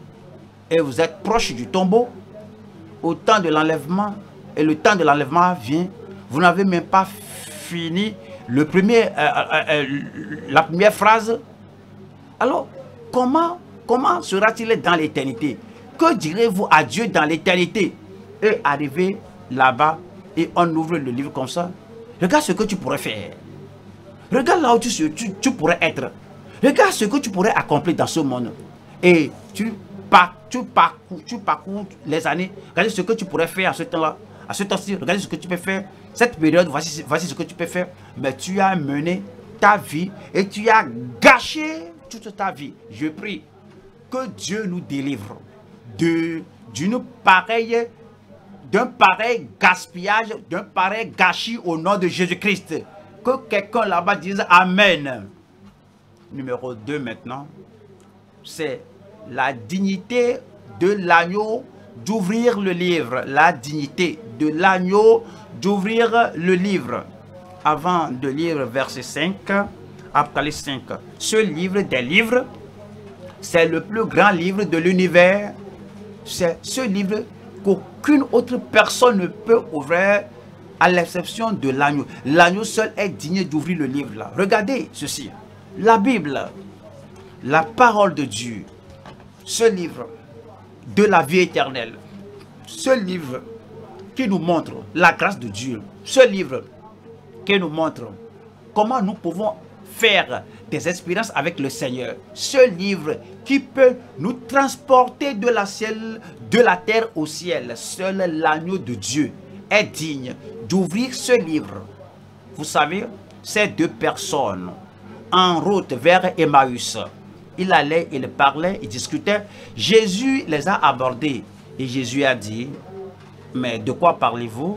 et vous êtes proche du tombeau, au temps de l'enlèvement, et le temps de l'enlèvement vient, vous n'avez même pas fini le premier, euh, euh, euh, la première phrase. Alors, comment, comment sera-t-il dans l'éternité? Que direz-vous à Dieu dans l'éternité? Et arriver là-bas, et on ouvre le livre comme ça. Regarde ce que tu pourrais faire. Regarde là où tu, tu, tu pourrais être. Regarde ce que tu pourrais accomplir dans ce monde. Et tu pars, tu parcours, tu parcours les années. Regardez ce que tu pourrais faire à ce temps-là. À ce temps-ci, regardez ce que tu peux faire. Cette période, voici, voici ce que tu peux faire. Mais tu as mené ta vie et tu as gâché toute ta vie. Je prie que Dieu nous délivre de d'une pareille, d'un pareil gaspillage, d'un pareil gâchis au nom de Jésus-Christ. Que quelqu'un là-bas dise Amen. Numéro deux maintenant, c'est la dignité de l'agneau d'ouvrir le livre. La dignité de l'agneau d'ouvrir le livre. Avant de lire verset cinq, Apocalypse cinq. Ce livre des livres, c'est le plus grand livre de l'univers. C'est ce livre qu'aucune autre personne ne peut ouvrir à l'exception de l'agneau. L'agneau seul est digne d'ouvrir le livre là. Regardez ceci. La Bible, la parole de Dieu, ce livre de la vie éternelle, ce livre qui nous montre la grâce de Dieu, ce livre qui nous montre comment nous pouvons faire des expériences avec le Seigneur, ce livre qui peut nous transporter de la, ciel, de la terre au ciel. Seul l'agneau de Dieu est digne d'ouvrir ce livre. Vous savez, ces deux personnes en route vers Emmaüs, il allait, il parlait, il discutait. Jésus les a abordés et Jésus a dit, mais de quoi parlez-vous?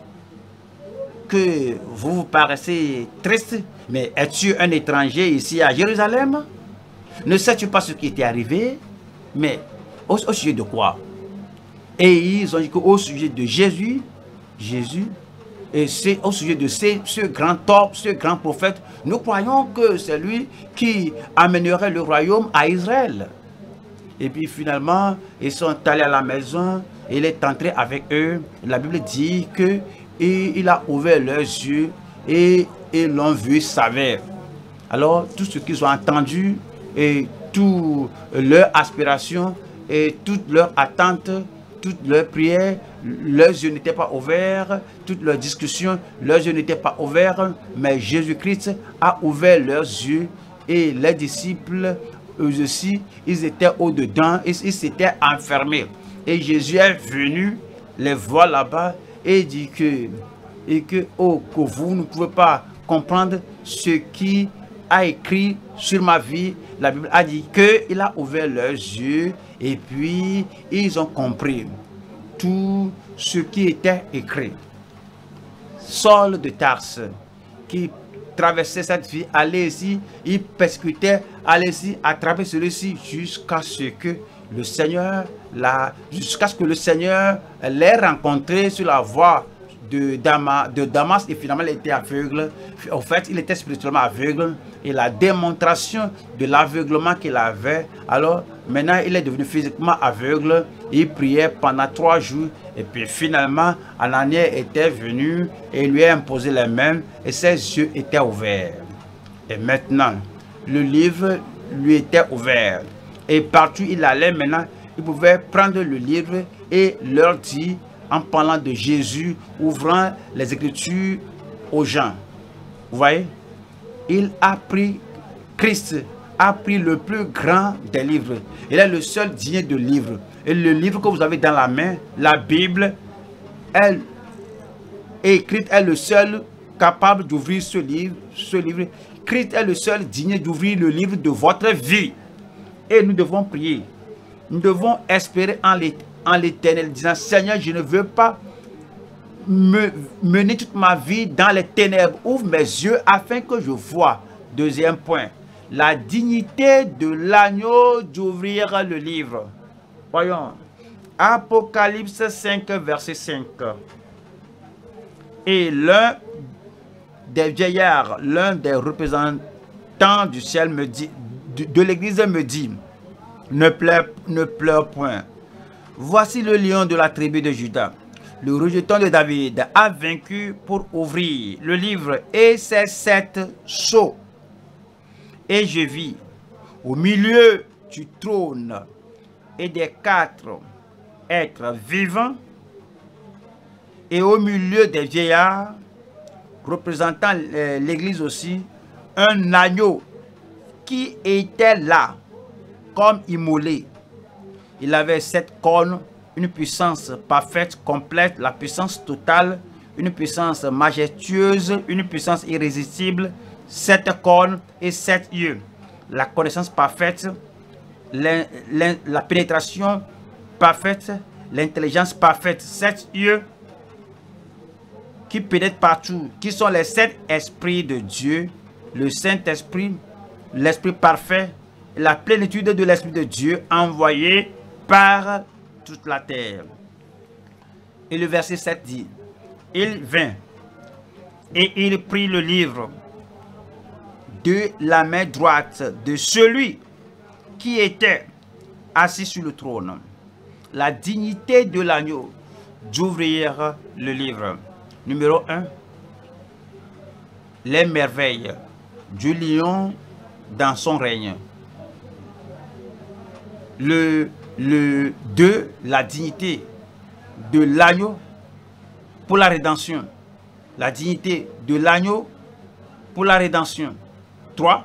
Que vous vous paraissez triste? Mais es-tu un étranger ici à Jérusalem? Ne sais-tu pas ce qui était arrivé? Mais au, au sujet de quoi? Et ils ont dit qu'au sujet de Jésus, Jésus, et c'est au sujet de ces, ce grand homme, ce grand prophète, nous croyons que c'est lui qui amènerait le royaume à Israël. Et puis finalement, ils sont allés à la maison, il est entré avec eux. La Bible dit que et il a ouvert leurs yeux et ils l'ont vu, ils savaient. Alors tout ce qu'ils ont entendu et toute leur aspiration et toutes leurs attentes, toutes leurs prières, leurs yeux n'étaient pas ouverts, toutes leurs discussions, leurs yeux n'étaient pas ouverts, mais Jésus-Christ a ouvert leurs yeux et les disciples, eux aussi, ils étaient au-dedans, ils ils s'étaient enfermés. Et Jésus est venu les voir là-bas et dit que, et que, oh, que vous ne pouvez pas comprendre ce qui a écrit sur ma vie. La Bible a dit qu'il a ouvert leurs yeux et puis ils ont compris tout ce qui était écrit. Saul de Tarse, qui traversait cette vie, allait ici, il persécutait, allait ici, attraper celui-ci jusqu'à ce que le Seigneur, la, jusqu'à ce que le Seigneur l'ait rencontré sur la voie de Damas, de Damas, et finalement il était aveugle. En fait, il était spirituellement aveugle, et la démonstration de l'aveuglement qu'il avait, alors maintenant il est devenu physiquement aveugle. Il priait pendant trois jours, et puis finalement Ananias était venu et lui a imposé les mains et ses yeux étaient ouverts. Et maintenant le livre lui était ouvert, et partout il allait maintenant, il pouvait prendre le livre et leur dire, en parlant de Jésus, ouvrant les Écritures aux gens. Vous voyez, il a pris, Christ a pris le plus grand des livres. Il est le seul digne de livre. Et le livre que vous avez dans la main, la Bible, elle est écrite, est le seul capable d'ouvrir ce livre, ce livre. Christ est le seul digne d'ouvrir le livre de votre vie. Et nous devons prier. Nous devons espérer en l'éternel. En l'Éternel, disant, Seigneur, je ne veux pas me mener toute ma vie dans les ténèbres. Ouvre mes yeux afin que je vois. Deuxième point, la dignité de l'agneau d'ouvrir le livre. Voyons, Apocalypse cinq, verset cinq. Et l'un des vieillards, l'un des représentants du ciel me dit, de, de l'église me dit, ne pleure, ne pleure point. Voici le lion de la tribu de Juda, le rejeton de David, a vaincu pour ouvrir le livre et ses sept sceaux. Et je vis au milieu du trône et des quatre êtres vivants, et au milieu des vieillards, représentant l'église aussi, un agneau qui était là, comme immolé. Il avait sept cornes, une puissance parfaite, complète, la puissance totale, une puissance majestueuse, une puissance irrésistible, sept cornes et sept yeux. La connaissance parfaite, la, la, la pénétration parfaite, l'intelligence parfaite, sept yeux qui pénètrent partout, qui sont les sept esprits de Dieu, le Saint-Esprit, l'Esprit parfait, la plénitude de l'Esprit de Dieu envoyé par toute la terre. Et le verset sept dit, il vint et il prit le livre de la main droite de celui qui était assis sur le trône. La dignité de l'agneau d'ouvrir le livre. Numéro un, les merveilles du lion dans son règne. Le Le deux, la dignité de l'agneau pour la rédemption. La dignité de l'agneau pour la rédemption. trois.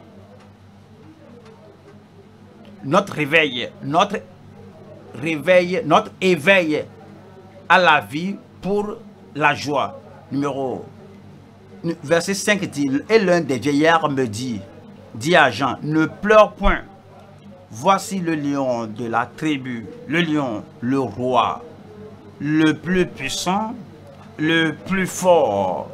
Notre réveil, notre réveil, notre éveil à la vie pour la joie. Numéro verset cinq dit, et l'un des vieillards me dit, dit à Jean, ne pleure point. Voici le lion de la tribu, le lion, le roi, le plus puissant, le plus fort,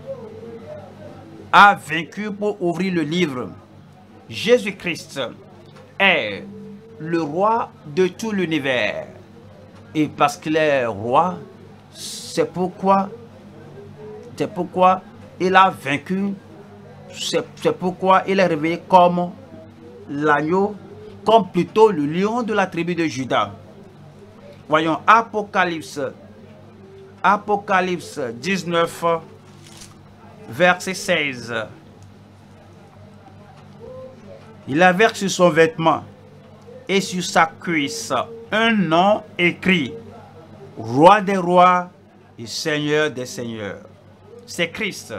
a vaincu pour ouvrir le livre. Jésus-Christ est le roi de tout l'univers. Et parce qu'il est roi, c'est pourquoi, c'est pourquoi il a vaincu, c'est pourquoi il est réveillé comme l'agneau, comme plutôt le lion de la tribu de Juda. Voyons Apocalypse, Apocalypse dix-neuf, verset seize. Il avait sur son vêtement et sur sa cuisse un nom écrit, Roi des rois et Seigneur des seigneurs. C'est Christ,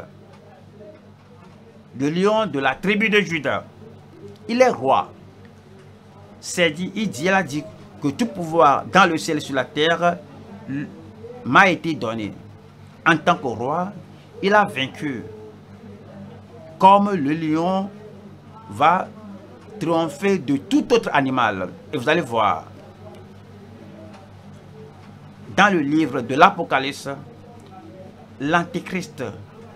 le lion de la tribu de Juda. Il est roi. C'est dit, il dit, il a dit que tout pouvoir dans le ciel et sur la terre m'a été donné. En tant que roi, il a vaincu. Comme le lion va triompher de tout autre animal. Et vous allez voir, dans le livre de l'Apocalypse, l'Antéchrist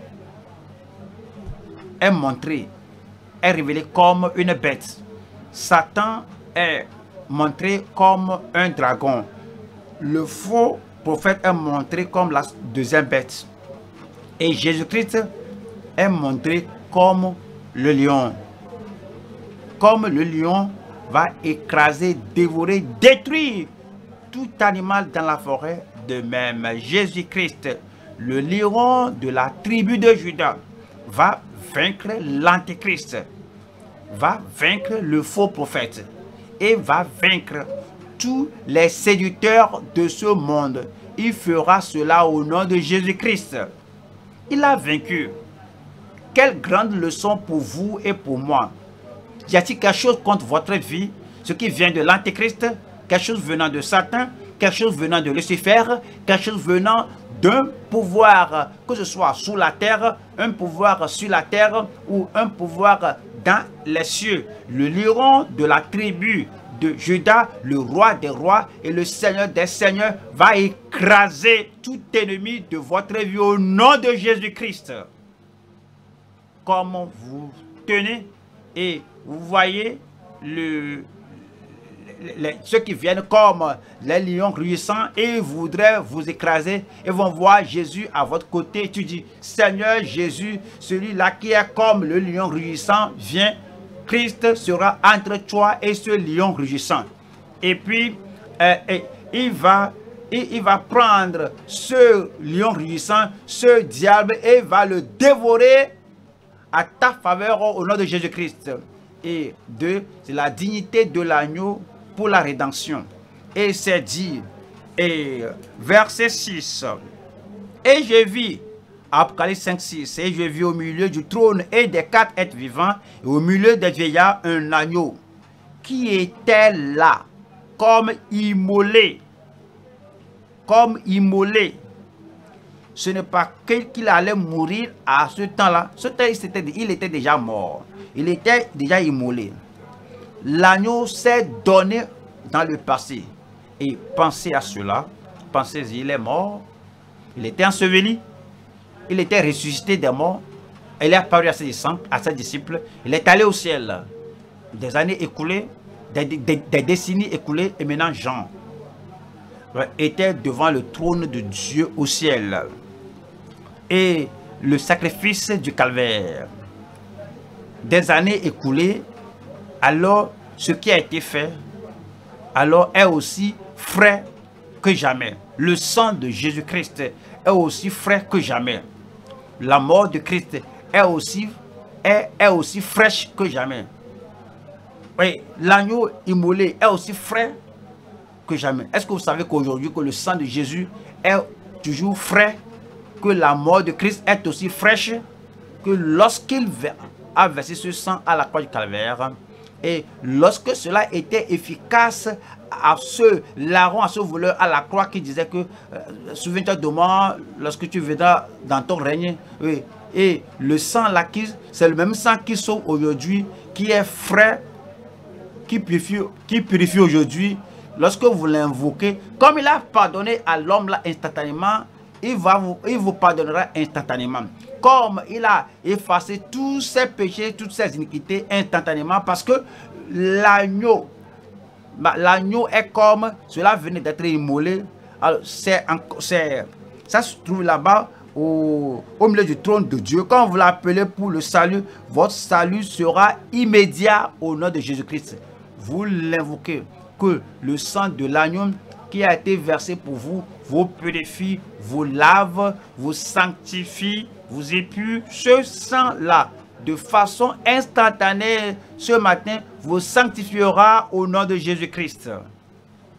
est montré, est révélé comme une bête. Satan est montré comme un dragon. Le faux prophète est montré comme la deuxième bête. Et Jésus-Christ est montré comme le lion. Comme le lion va écraser, dévorer, détruire tout animal dans la forêt, de même Jésus-Christ, le lion de la tribu de Juda, va vaincre l'Antéchrist, va vaincre le faux prophète et va vaincre tous les séducteurs de ce monde. Il fera cela au nom de Jésus-Christ. Il a vaincu. Quelle grande leçon pour vous et pour moi. Y a-t-il quelque chose contre votre vie, ce qui vient de l'Antéchrist, quelque chose venant de Satan, quelque chose venant de Lucifer, quelque chose venant d'un pouvoir, que ce soit sous la terre, un pouvoir sur la terre ou un pouvoir dans les cieux. Le lion de la tribu de Juda, le roi des rois et le Seigneur des seigneurs, va écraser tout ennemi de votre vie au nom de Jésus-Christ. Comme vous tenez et vous voyez le, les, ceux qui viennent comme les lions rugissants et voudraient vous écraser et vont voir Jésus à votre côté. Et tu dis, Seigneur Jésus, celui-là qui est comme le lion rugissant, viens. Christ sera entre toi et ce lion rugissant. Et puis, euh, et, il, va, il, il va prendre ce lion rugissant, ce diable, et va le dévorer à ta faveur au nom de Jésus-Christ. Et deux, c'est la dignité de l'agneau pour la rédemption. Et c'est dit, et verset six, et je vis, Apocalypse cinq, six, et je vis au milieu du trône et des quatre êtres vivants, et au milieu des vieillards, un agneau, qui était là, comme immolé, comme immolé. Ce n'est pas qu'il allait mourir à ce temps-là. Ce temps, il était déjà mort. Il était déjà immolé. L'agneau s'est donné dans le passé. Et pensez à cela. Pensez-y, il est mort. Il était enseveli. Il était ressuscité des morts. Il est apparu à ses, à ses disciples. Il est allé au ciel. Des années écoulées, des, des, des décennies écoulées. Et maintenant, Jean était devant le trône de Dieu au ciel. Et le sacrifice du calvaire. Des années écoulées, alors ce qui a été fait, alors est aussi frais que jamais. Le sang de Jésus-Christ est aussi frais que jamais. La mort de Christ est aussi, est, est aussi fraîche que jamais. Oui, l'agneau immolé est aussi frais que jamais. Est-ce que vous savez qu'aujourd'hui que le sang de Jésus est toujours frais, que la mort de Christ est aussi fraîche, que lorsqu'il a versé ce sang à la croix du calvaire, et lorsque cela était efficace à ce larron, à ce voleur à la croix qui disait que euh, souviens-toi de moi lorsque tu viendras dans ton règne, oui. Et le sang là, c'est le même sang qui sauve aujourd'hui, qui est frais, qui purifie, qui purifie aujourd'hui. Lorsque vous l'invoquez, comme il a pardonné à l'homme là instantanément, il, va vous, il vous pardonnera instantanément. Comme il a effacé tous ses péchés, toutes ses iniquités instantanément, parce que l'agneau, l'agneau est comme, cela venait d'être immolé. Alors, c'est, ça se trouve là-bas au, au milieu du trône de Dieu. Quand vous l'appelez pour le salut, votre salut sera immédiat au nom de Jésus-Christ. Vous l'invoquez, que le sang de l'agneau qui a été versé pour vous, vous purifie, vous lave, vous sanctifie, vous épure. Ce sang-là, de façon instantanée, ce matin, vous sanctifiera au nom de Jésus-Christ.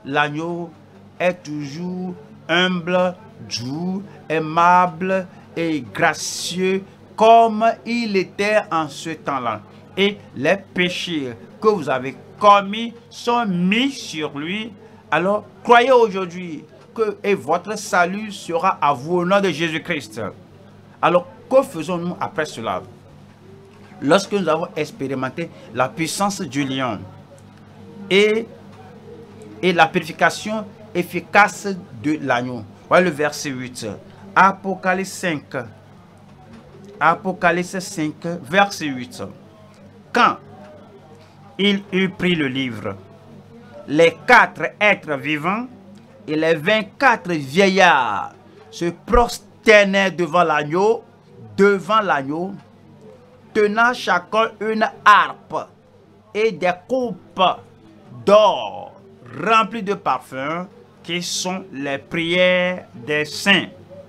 l'agneau est toujours humble, doux, aimable et gracieux comme il était en ce temps-là. Et les péchés que vous avez commis sont mis sur lui. Alors, croyez aujourd'hui que et votre salut sera à vous au nom de Jésus-Christ. Alors, que faisons-nous après cela? Lorsque nous avons expérimenté la puissance du lion et, et la purification efficace de l'agneau. Voilà le verset huit. Apocalypse cinq. Apocalypse cinq, verset huit. Quand il eut pris le livre, les quatre êtres vivants et les vingt-quatre vieillards se prosternaient devant l'agneau, devant l'agneau, tenant chacun une harpe et des coupes d'or remplies de parfums qui sont les prières des saints.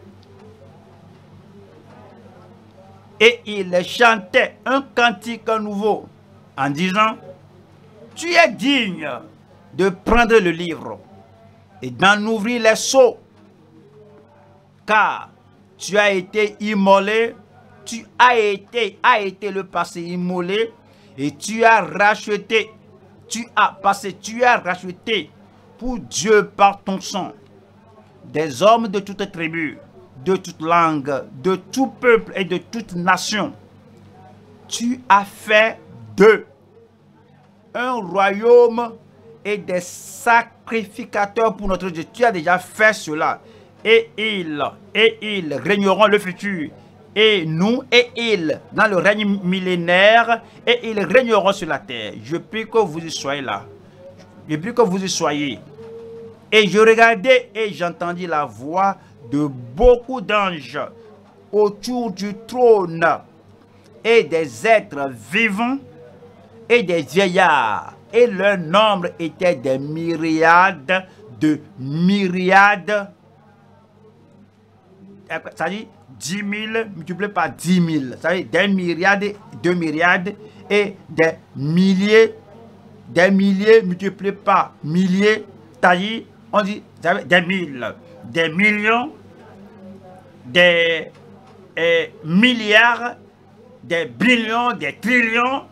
Et il chantait un cantique nouveau en disant: tu es digne de prendre le livre et d'en ouvrir les sceaux, car tu as été immolé, tu as été, a été le passé immolé, et tu as racheté, tu as passé, tu as racheté pour Dieu par ton sang des hommes de toute tribu, de toute langue, de tout peuple et de toute nation. Tu as fait d'eux un royaume et des sacrificateurs pour notre Dieu. Tu as déjà fait cela. Et ils, et ils régneront le futur. Et nous et ils dans le règne millénaire. Et ils régneront sur la terre. Je prie que vous y soyez là. Je prie que vous y soyez. Et je regardais et j'entendis la voix de beaucoup d'anges autour du trône et des êtres vivants et des vieillards, et leur nombre était des myriades de myriades, ça dit dix mille multiplié par dix mille, ça dit des myriades, de myriades, et des milliers, des milliers multipliés par milliers, ça dit, on dit des mille, des millions, des eh, milliards, des billions, des trillions.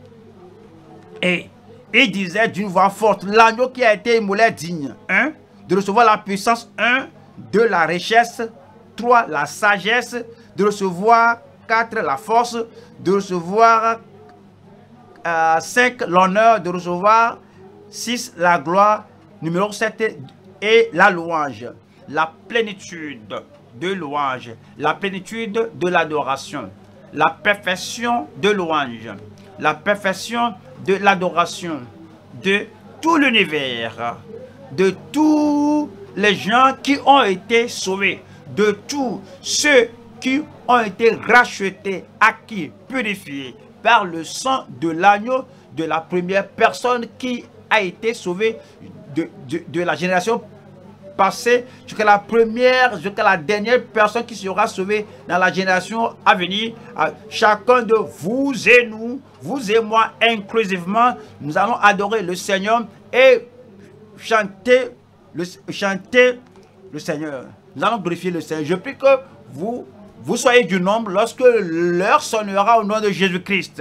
Et il disait d'une voix forte: l'agneau qui a été immolé digne, un, de recevoir la puissance, un, de la richesse, trois, la sagesse, de recevoir, quatre, la force, de recevoir, euh, cinq, l'honneur, de recevoir, six, la gloire, numéro sept, et la louange, la plénitude de louange, la plénitude de l'adoration, la perfection de louange, la perfection de l'adoration de tout l'univers, de tous les gens qui ont été sauvés, de tous ceux qui ont été rachetés, acquis, purifiés par le sang de l'agneau, de la première personne qui a été sauvée de, de, de la génération passée jusqu'à la première, jusqu'à la dernière personne qui sera sauvée dans la génération à venir. Chacun de vous et nous, vous et moi inclusivement, nous allons adorer le Seigneur et chanter le, chanter le Seigneur. Nous allons glorifier le Seigneur. Je prie que vous, vous soyez du nombre lorsque l'heure sonnera au nom de Jésus-Christ.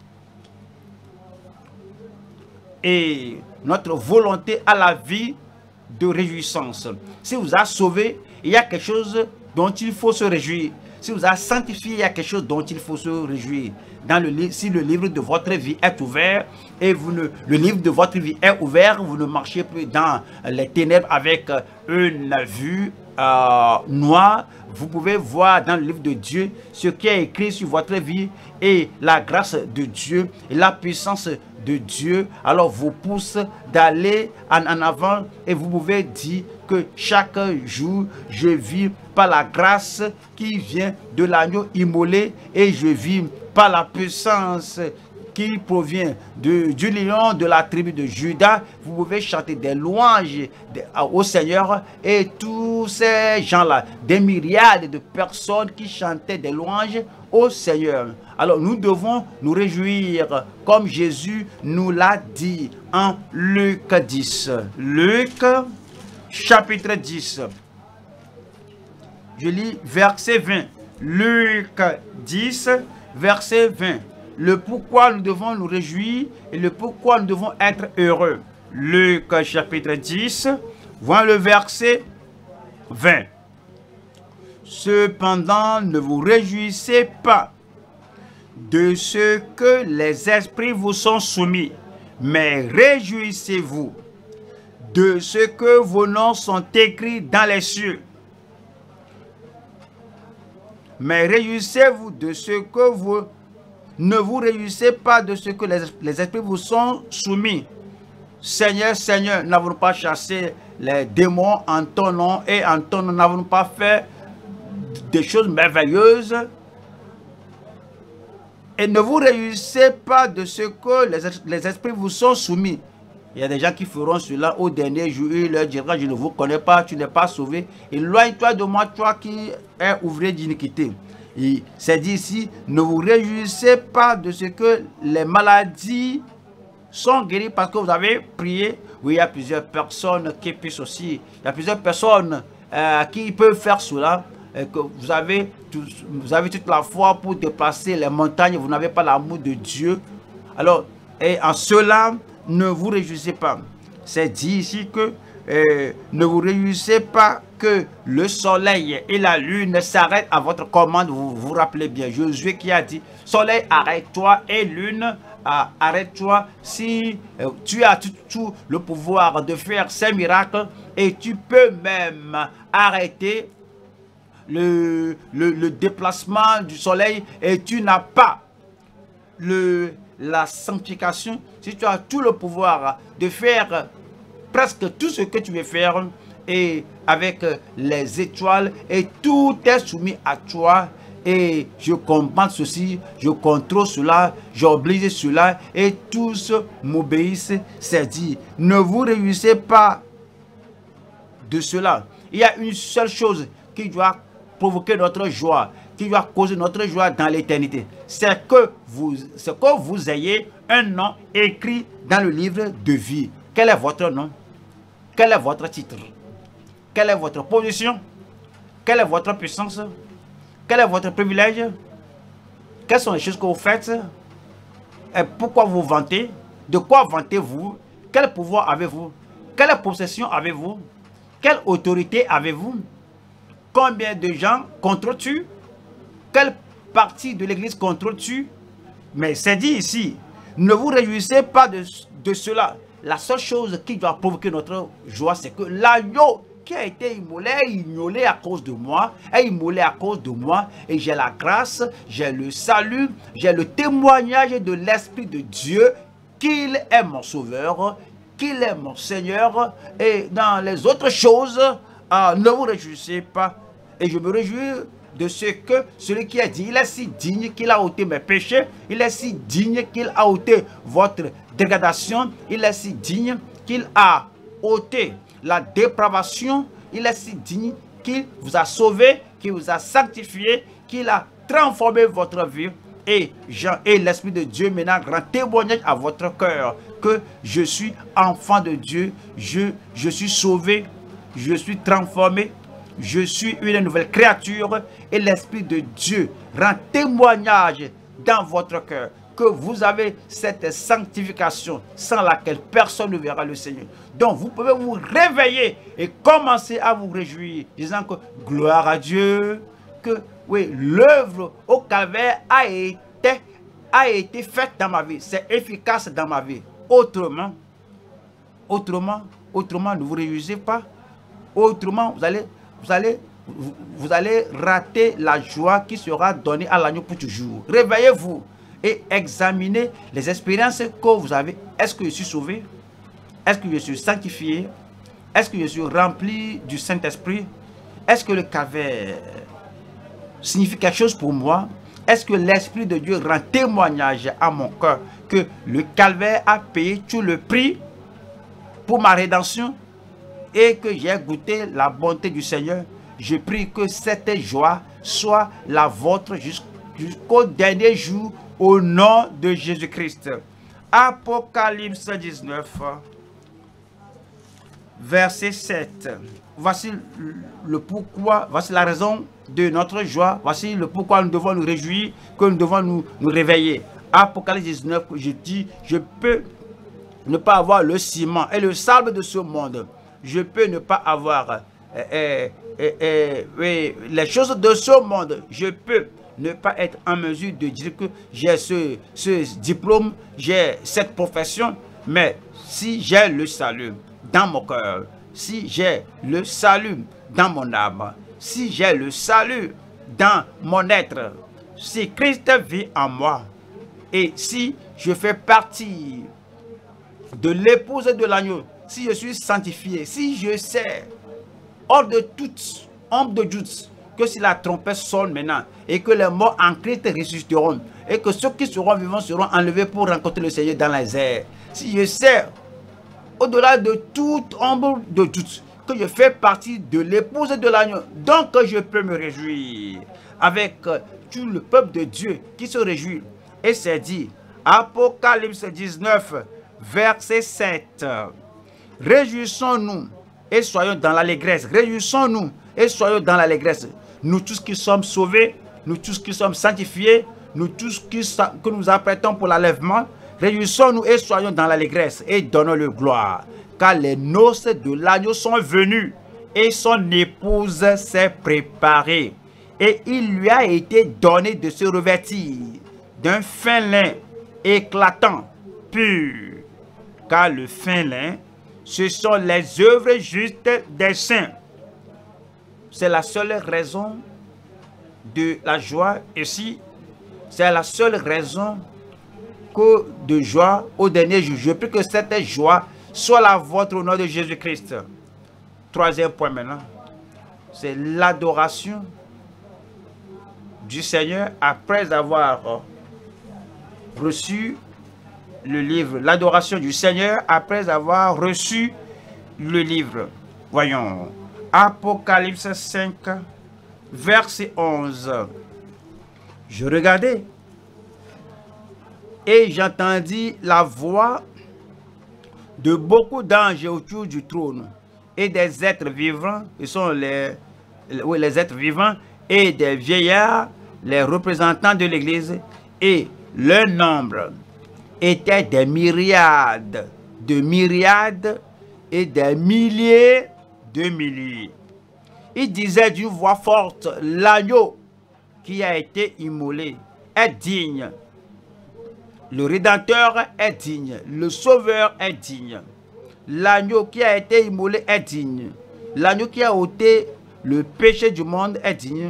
Et notre volonté à la vie de réjouissance. Si vous a sauvé, il y a quelque chose dont il faut se réjouir. Si vous a sanctifié, il y a quelque chose dont il faut se réjouir. Dans le livre, si le livre de votre vie est ouvert et vous ne, le livre de votre vie est ouvert, vous ne marchez plus dans les ténèbres avec une vue euh, noire. Vous pouvez voir dans le livre de Dieu ce qui est écrit sur votre vie, et la grâce de Dieu et la puissance de Dieu alors vous pousse d'aller en, en avant, et vous pouvez dire que chaque jour je vis par la grâce qui vient de l'agneau immolé, et je vis par la puissance qui provient de, du lion de la tribu de Juda. Vous pouvez chanter des louanges de, au Seigneur, et tous ces gens-là, des myriades de personnes qui chantaient des louanges au Seigneur. Alors nous devons nous réjouir comme Jésus nous l'a dit en Luc dix. Luc chapitre dix. Je lis verset vingt. Luc dix, verset vingt. Le pourquoi nous devons nous réjouir et le pourquoi nous devons être heureux. Luc chapitre dix, voyons le verset vingt. Cependant, ne vous réjouissez pas de ce que les esprits vous sont soumis, mais réjouissez-vous de ce que vos noms sont écrits dans les cieux. Mais réjouissez-vous de ce que vous... Ne vous réjouissez pas de ce que les, les esprits vous sont soumis. Seigneur, Seigneur, n'avons-nous pas chassé les démons en ton nom et en ton nom n'avons-nous pas fait des choses merveilleuses? Et ne vous réjouissez pas de ce que les, les esprits vous sont soumis. Il y a des gens qui feront cela au dernier jour. Il leur dira, je ne vous connais pas, tu n'es pas sauvé. Éloigne-toi de moi, toi qui es ouvrier d'iniquité. C'est dit ici, ne vous réjouissez pas de ce que les maladies sont guéries parce que vous avez prié. Oui, il y a plusieurs personnes qui puissent aussi. Il y a plusieurs personnes euh, qui peuvent faire cela. Euh, que vous avez, tout, vous avez toute la foi pour déplacer les montagnes. Vous n'avez pas l'amour de Dieu. Alors, et en cela, ne vous réjouissez pas. C'est dit ici que euh, ne vous réjouissez pas que le soleil et la lune s'arrêtent à votre commande. Vous vous rappelez bien, Josué qui a dit, soleil arrête-toi et lune euh, arrête-toi. Si euh, tu as tout, tout le pouvoir de faire ces miracles et tu peux même arrêter le, le, le déplacement du soleil et tu n'as pas le, la sanctification, si tu as tout le pouvoir de faire presque tout ce que tu veux faire et avec les étoiles et tout est soumis à toi et je commande ceci, je contrôle cela, j'oblige cela et tous m'obéissent, c'est dit. Ne vous réjouissez pas de cela. Il y a une seule chose qui doit provoquer notre joie, qui doit causer notre joie dans l'éternité. C'est que vous, c'est que vous ayez un nom écrit dans le livre de vie. Quel est votre nom? Quel est votre titre? Quelle est votre position? Quelle est votre puissance? Quel est votre privilège? Quelles sont les choses que vous faites? Et pourquoi vous vantez? De quoi vantez-vous? Quel pouvoir avez-vous? Quelle possession avez-vous? Quelle autorité avez-vous? Combien de gens contrôles-tu? Quelle partie de l'église contrôles-tu? Mais c'est dit ici, ne vous réjouissez pas de, de cela. La seule chose qui doit provoquer notre joie, c'est que l'agneau qui a été immolé, est immolé à cause de moi, est immolé à cause de moi, et j'ai la grâce, j'ai le salut, j'ai le témoignage de l'Esprit de Dieu, qu'il est mon sauveur, qu'il est mon Seigneur, et dans les autres choses, euh, ne vous réjouissez pas. Et je me réjouis de ce que celui qui a dit, il est si digne qu'il a ôté mes péchés, il est si digne qu'il a ôté votre dégradation, il est si digne qu'il a ôté la dépravation, il est si digne qu'il vous a sauvé, qu'il vous a sanctifié, qu'il a transformé votre vie. Et Jean et l'Esprit de Dieu maintenant rend témoignage à votre cœur que je suis enfant de Dieu, je, je suis sauvé, je suis transformé, je suis une nouvelle créature et l'Esprit de Dieu rend témoignage dans votre cœur que vous avez cette sanctification sans laquelle personne ne verra le Seigneur. Donc vous pouvez vous réveiller et commencer à vous réjouir, disant que gloire à Dieu, que oui, l'œuvre au calvaire a été, a été faite dans ma vie, c'est efficace dans ma vie. Autrement, autrement, autrement, ne vous réjouissez pas. Autrement, vous allez, vous allez, vous, vous allez rater la joie qui sera donnée à l'agneau pour toujours. Réveillez-vous et examinez les expériences que vous avez. Est-ce que je suis sauvé? Est-ce que je suis sanctifié? Est-ce que je suis rempli du Saint-Esprit? Est-ce que le calvaire signifie quelque chose pour moi? Est-ce que l'Esprit de Dieu rend témoignage à mon cœur que le calvaire a payé tout le prix pour ma rédemption et que j'ai goûté la bonté du Seigneur? Je prie que cette joie soit la vôtre jusqu'au dernier jour au nom de Jésus-Christ. Apocalypse dix-neuf, verset sept. Voici le pourquoi, voici la raison de notre joie, voici le pourquoi nous devons nous réjouir, que nous devons nous, nous réveiller. Apocalypse dix-neuf, je dis, je peux ne pas avoir le ciment et le sable de ce monde. Je peux ne pas avoir euh, euh, euh, euh, euh, les choses de ce monde. Je peux ne pas être en mesure de dire que j'ai ce, ce diplôme, j'ai cette profession, mais si j'ai le salut dans mon cœur, si j'ai le salut dans mon âme, si j'ai le salut dans mon être, si Christ vit en moi, et si je fais partie de l'épouse de l'agneau, si je suis sanctifié, si je sais, hors de toute ombre de doute, que si la trompette sonne maintenant, et que les morts en Christ ressusciteront, et que ceux qui seront vivants seront enlevés pour rencontrer le Seigneur dans les airs, si je sais, au-delà de toute ombre de doute, que je fais partie de l'épouse de l'agneau, donc je peux me réjouir avec tout le peuple de Dieu qui se réjouit. Et c'est dit, Apocalypse dix-neuf, verset sept. Réjouissons-nous et soyons dans l'allégresse. Réjouissons-nous et soyons dans l'allégresse. Nous tous qui sommes sauvés, nous tous qui sommes sanctifiés, nous tous qui que nous apprêtons pour l'enlèvement, réjouissons-nous et soyons dans l'allégresse et donnons-le gloire. Car les noces de l'agneau sont venues et son épouse s'est préparée. Et il lui a été donné de se revêtir d'un fin lin éclatant, pur. Car le fin lin, ce sont les œuvres justes des saints. C'est la seule raison de la joie ici. C'est la seule raison que de joie au dernier jour. Je prie que cette joie soit la vôtre au nom de Jésus-Christ. Troisième point maintenant, c'est l'adoration du Seigneur après avoir reçu le livre. L'adoration du Seigneur après avoir reçu le livre. Voyons, Apocalypse cinq, verset onze. Je regardais et j'entendis la voix de beaucoup d'anges autour du trône et des êtres vivants, qui sont les, oui, les êtres vivants, et des vieillards, les représentants de l'Église, et leur nombre était des myriades, de myriades et des milliers de milliers. Il disait d'une voix forte, l'agneau qui a été immolé est digne. Le Rédempteur est digne. Le Sauveur est digne. L'agneau qui a été immolé est digne. L'agneau qui a ôté le péché du monde est digne.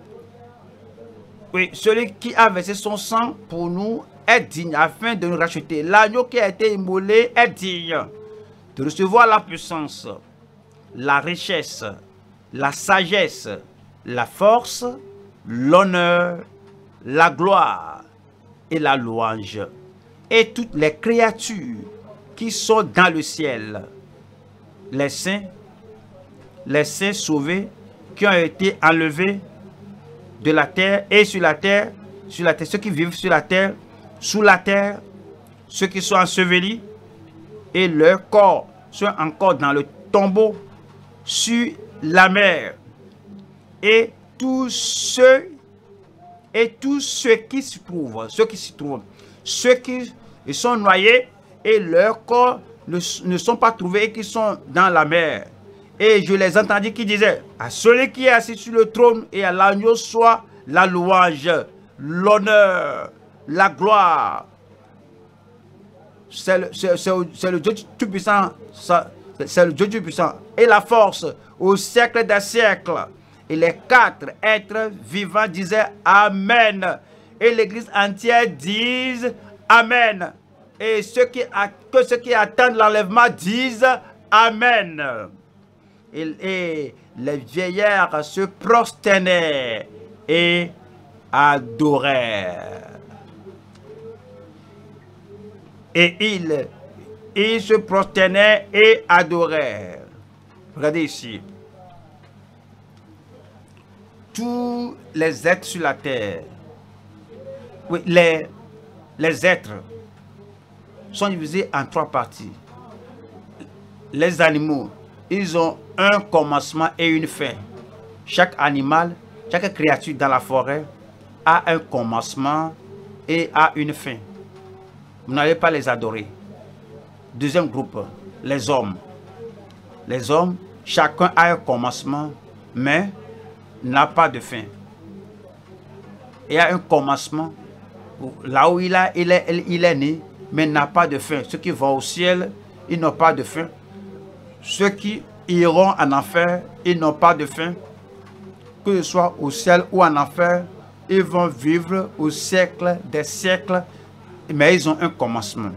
Oui, celui qui a versé son sang pour nous est digne afin de nous racheter. L'agneau qui a été immolé est digne de recevoir la puissance, la richesse, la sagesse, la force, l'honneur, la gloire et la louange. Et toutes les créatures qui sont dans le ciel, les saints, les saints sauvés qui ont été enlevés de la terre et sur la terre, sur la terre, ceux qui vivent sur la terre, sous la terre, ceux qui sont ensevelis et leurs corps sont encore dans le tombeau, sur la mer, et tous ceux et tous ceux qui s'y trouvent, ceux qui s'y trouvent, ceux qui sont noyés et leurs corps ne, ne sont pas trouvés et qui sont dans la mer. Et je les entendis qui disaient, à celui qui est assis sur le trône et à l'agneau soit la louange, l'honneur, la gloire. C'est le, le Dieu Tout-Puissant, c'est le Dieu Tout-Puissant, et la force au siècle des siècles. Et les quatre êtres vivants disaient Amen. Et l'église entière disent Amen. Et ceux qui, que ceux qui attendent l'enlèvement disent Amen. Et, et les vieillards se prosternaient et adorèrent. Et ils, ils se prosternaient et adorèrent. Regardez ici. Tous les êtres sur la terre, Oui, les, les êtres sont divisés en trois parties. Les animaux, ils ont un commencement et une fin. Chaque animal, chaque créature dans la forêt a un commencement et a une fin. Vous n'allez pas les adorer. Deuxième groupe, les hommes. Les hommes, chacun a un commencement, mais n'a pas de fin. Il y a un commencement, là où il, a, il, est, il est né, mais n'a pas de fin. Ceux qui vont au ciel, ils n'ont pas de fin. Ceux qui iront en enfer, ils n'ont pas de fin. Que ce soit au ciel ou en enfer, ils vont vivre au siècle des siècles, mais ils ont un commencement.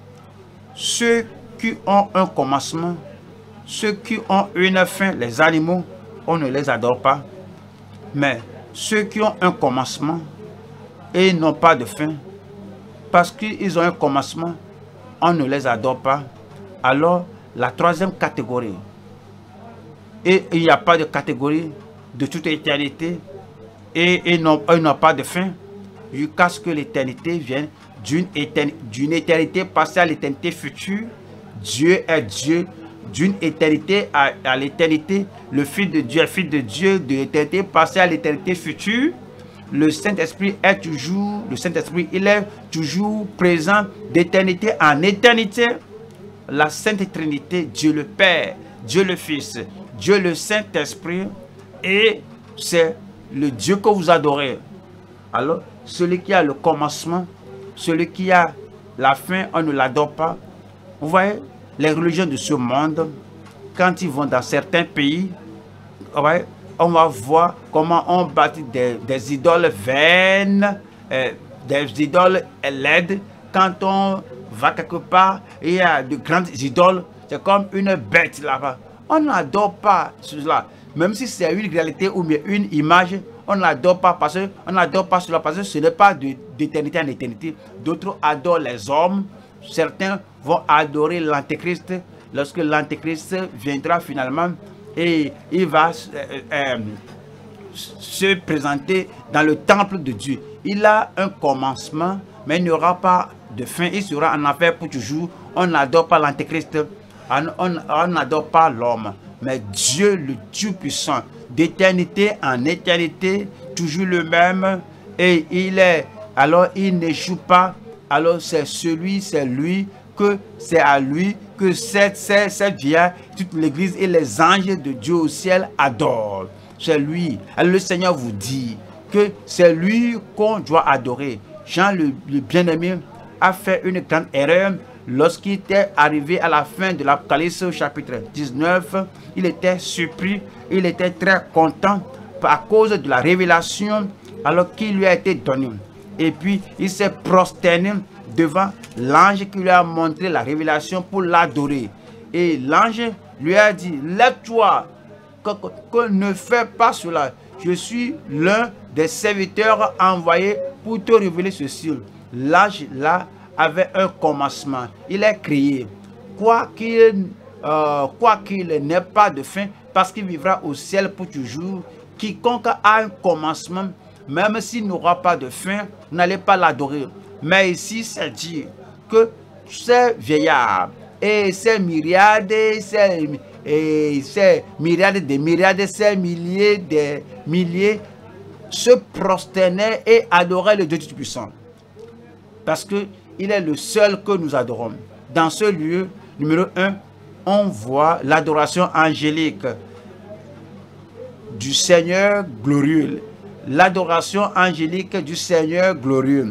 Ceux qui ont un commencement, ceux qui ont une fin, les animaux, on ne les adore pas. Mais ceux qui ont un commencement et n'ont pas de fin, parce qu'ils ont un commencement, on ne les adore pas. Alors, la troisième catégorie, et il n'y a pas de catégorie de toute éternité, et ils n'ont pas de fin, jusqu'à ce que l'éternité vienne, d'une éternité, éternité passée à l'éternité future. Dieu est Dieu, d'une éternité à, à l'éternité. Le Fils de Dieu est Fils de Dieu, de l'éternité passée à l'éternité future. Le Saint-Esprit est toujours, le Saint-Esprit, il est toujours présent d'éternité en éternité. La Sainte Trinité, Dieu le Père, Dieu le Fils, Dieu le Saint-Esprit, et c'est le Dieu que vous adorez. Alors, celui qui a le commencement, celui qui a la fin, on ne l'adore pas. Vous voyez, les religions de ce monde, quand ils vont dans certains pays, vous voyez, on va voir comment on bâtit des, des idoles vaines, euh, des idoles laides. Quand on va quelque part, il y a de grandes idoles, c'est comme une bête là-bas. On n'adore pas cela. Même si c'est une réalité ou bien une image, on n'adore pas parce que on n'adore pas cela parce que ce n'est pas d'éternité en éternité. D'autres adorent les hommes. Certains vont adorer l'Antéchrist lorsque l'Antéchrist viendra finalement et il va euh, euh, se présenter dans le temple de Dieu. Il a un commencement, mais il n'y aura pas de fin. Il sera en enfer pour toujours. On n'adore pas l'Antéchrist. On n'adore pas l'homme. Mais Dieu, le Dieu puissant, d'éternité en éternité, toujours le même. Et il est, alors il n'échoue pas. Alors c'est celui, c'est lui, que c'est à lui que cette, cette, cette vieille, toute l'église et les anges de Dieu au ciel adorent. C'est lui. Alors le Seigneur vous dit que c'est lui qu'on doit adorer. Jean le, le bien-aimé a fait une grande erreur lorsqu'il était arrivé à la fin de l'Apocalypse au chapitre dix-neuf. Il était surpris, il était très content à cause de la révélation alors qu'il lui a été donné. Et puis il s'est prosterné devant l'ange qui lui a montré la révélation pour l'adorer. Et l'ange lui a dit, lève-toi, que, que, que ne fais pas cela. Je suis l'un des serviteurs envoyés pour te révéler ceci. L'ange là avait un commencement. Il est crié, quoi qu'il euh, quoi qu'il n'ait pas de fin, parce qu'il vivra au ciel pour toujours. Quiconque a un commencement, même s'il n'aura pas de fin, n'allez pas l'adorer. Mais ici, c'est dire que ces vieillards et ces myriades, ces, et ces myriades de myriades, ces milliers de milliers se prosternaient et adoraient le Dieu Tout-Puissant. Parce qu'il est le seul que nous adorons. Dans ce lieu, numéro un, on voit l'adoration angélique du Seigneur glorieux. L'adoration angélique du Seigneur glorieux.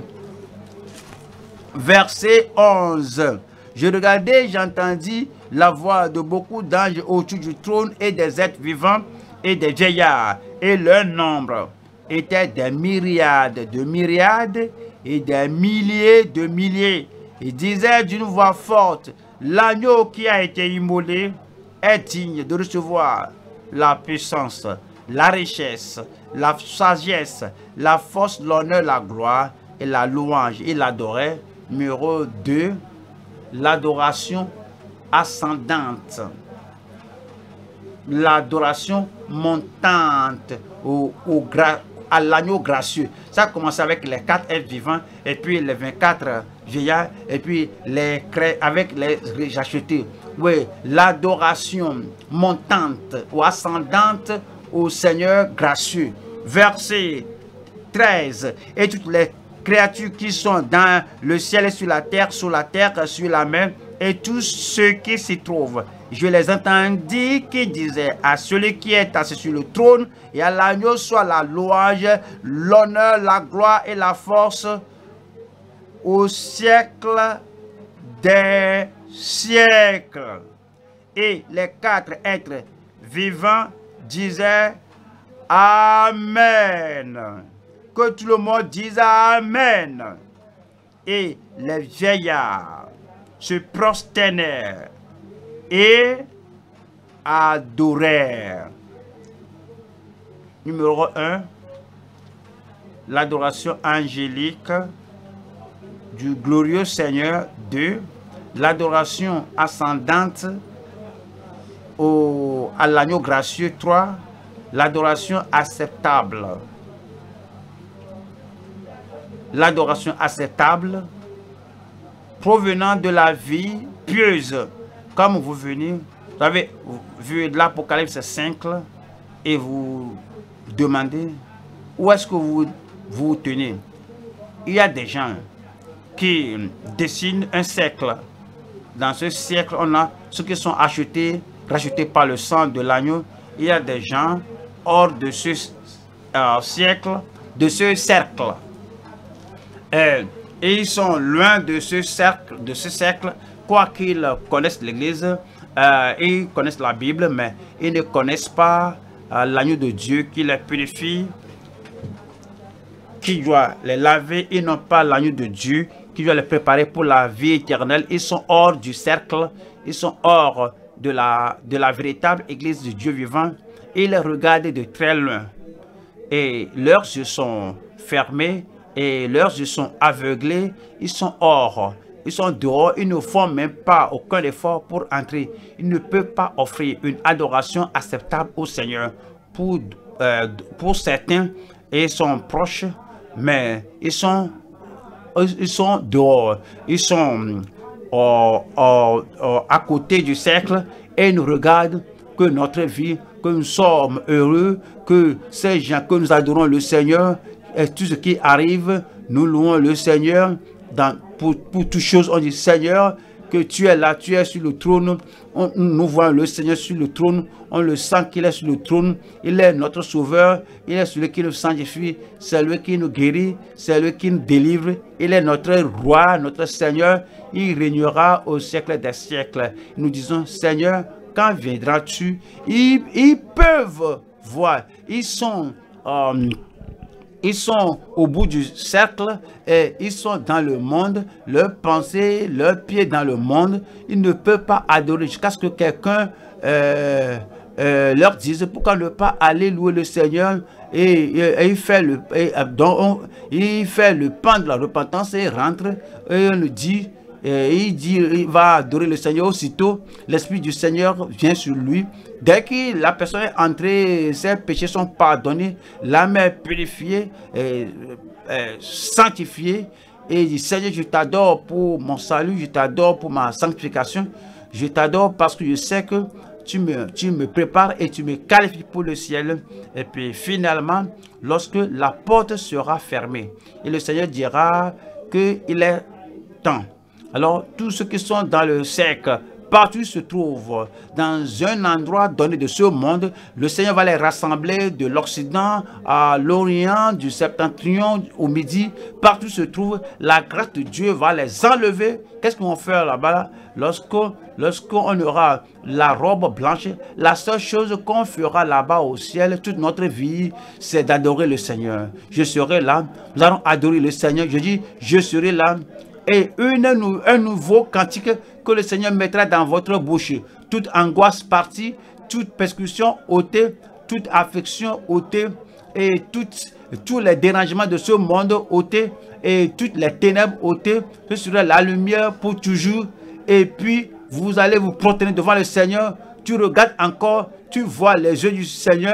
Verset onze. Je regardais, j'entendis la voix de beaucoup d'anges autour du trône et des êtres vivants et des vieillards. Et leur nombre était des myriades de myriades et des milliers de milliers. Ils disaient d'une voix forte, l'agneau qui a été immolé est digne de recevoir la puissance, la richesse, la sagesse, la force, l'honneur, la gloire et la louange. Il adorait. Numéro deux, l'adoration ascendante, l'adoration montante au, au, à l'agneau gracieux. Ça a commencé avec les quatre êtres vivants, et puis les vingt-quatre vieillards, et puis les avec les rachetés. Oui, l'adoration montante ou ascendante au Seigneur gracieux. Verset treize. Et toutes les créatures qui sont dans le ciel et sur la terre, sur la terre, sur la mer, et tous ceux qui s'y trouvent. Je les entendis qui disaient à celui qui est assis sur le trône et à l'agneau soit la louange, l'honneur, la gloire et la force au siècle des siècles. Et les quatre êtres vivants disaient Amen. Que tout le monde dise Amen. Et les vieillards se prosternèrent et adorèrent. Numéro un, l'adoration angélique du glorieux Seigneur. Deux, l'adoration ascendante au, à l'agneau gracieux. Trois, l'adoration acceptable. L'adoration acceptable provenant de la vie pieuse. Comme vous venez, vous avez vu l'Apocalypse cinq et vous demandez où est-ce que vous vous tenez. Il y a des gens qui dessinent un cercle. Dans ce siècle, on a ceux qui sont achetés, rachetés par le sang de l'agneau. Il y a des gens hors de ce euh, siècle, de ce cercle. Euh, et ils sont loin de ce cercle, de ce cercle, quoi qu'ils connaissent l'Église, euh, ils connaissent la Bible, mais ils ne connaissent pas euh, l'agneau de Dieu qui les purifie, qui doit les laver. Ils n'ont pas l'agneau de Dieu qui doit les préparer pour la vie éternelle. Ils sont hors du cercle, ils sont hors de la, de la véritable Église de Dieu vivant. Ils les regardent de très loin et leurs yeux sont fermés et leurs yeux sont aveuglés. Ils sont hors. Ils sont dehors, ils ne font même pas aucun effort pour entrer. Ils ne peuvent pas offrir une adoration acceptable au Seigneur. Pour, euh, pour certains, ils sont proches, mais ils sont, ils sont dehors. Ils sont euh, euh, euh, à côté du cercle et ils nous regardent que notre vie, que nous sommes heureux, que ces gens que nous adorons le Seigneur, et tout ce qui arrive, nous louons le Seigneur. Dans, pour, pour toutes choses, on dit Seigneur, que tu es là, tu es sur le trône. On, nous voyons le Seigneur sur le trône. On le sent qu'il est sur le trône. Il est notre sauveur. Il est celui qui nous sanctifie. C'est lui qui nous guérit. C'est lui qui nous délivre. Il est notre roi, notre Seigneur. Il régnera au siècle des siècles. Nous disons Seigneur, quand viendras-tu? Ils, ils peuvent voir. Ils sont... Euh, Ils sont au bout du cercle et ils sont dans le monde, leurs pensées, leurs pieds dans le monde. Ils ne peuvent pas adorer jusqu'à ce que quelqu'un euh, euh, leur dise pourquoi ne pas aller louer le Seigneur. Et, et, et il fait le et, donc on, il fait le pan de la repentance et il rentre et on le dit. Et il dit, il va adorer le Seigneur. Aussitôt, l'Esprit du Seigneur vient sur lui. Dès que la personne est entrée, ses péchés sont pardonnés, l'âme est purifiée, et, et, sanctifiée. Et il dit, Seigneur, je t'adore pour mon salut, je t'adore pour ma sanctification. Je t'adore parce que je sais que tu me, tu me prépares et tu me qualifies pour le ciel. Et puis finalement, lorsque la porte sera fermée, et le Seigneur dira qu'il est temps. Alors, tous ceux qui sont dans le cercle, partout se trouvent dans un endroit donné de ce monde, le Seigneur va les rassembler de l'Occident à l'Orient, du Septentrion au Midi. Partout se trouve, la grâce de Dieu va les enlever. Qu'est-ce qu'on va faire là-bas? Lorsqu'on lorsqu'on aura la robe blanche, la seule chose qu'on fera là-bas au ciel, toute notre vie, c'est d'adorer le Seigneur. Je serai là, nous allons adorer le Seigneur. Je dis, je serai là. Et une, un nouveau cantique que le Seigneur mettra dans votre bouche. Toute angoisse partie, toute persécution ôtée, toute affection ôtée, et toutes, tous les dérangements de ce monde ôtés, et toutes les ténèbres ôtées. Ce sera la lumière pour toujours. Et puis, vous allez vous prosterner devant le Seigneur. Tu regardes encore, tu vois les yeux du Seigneur,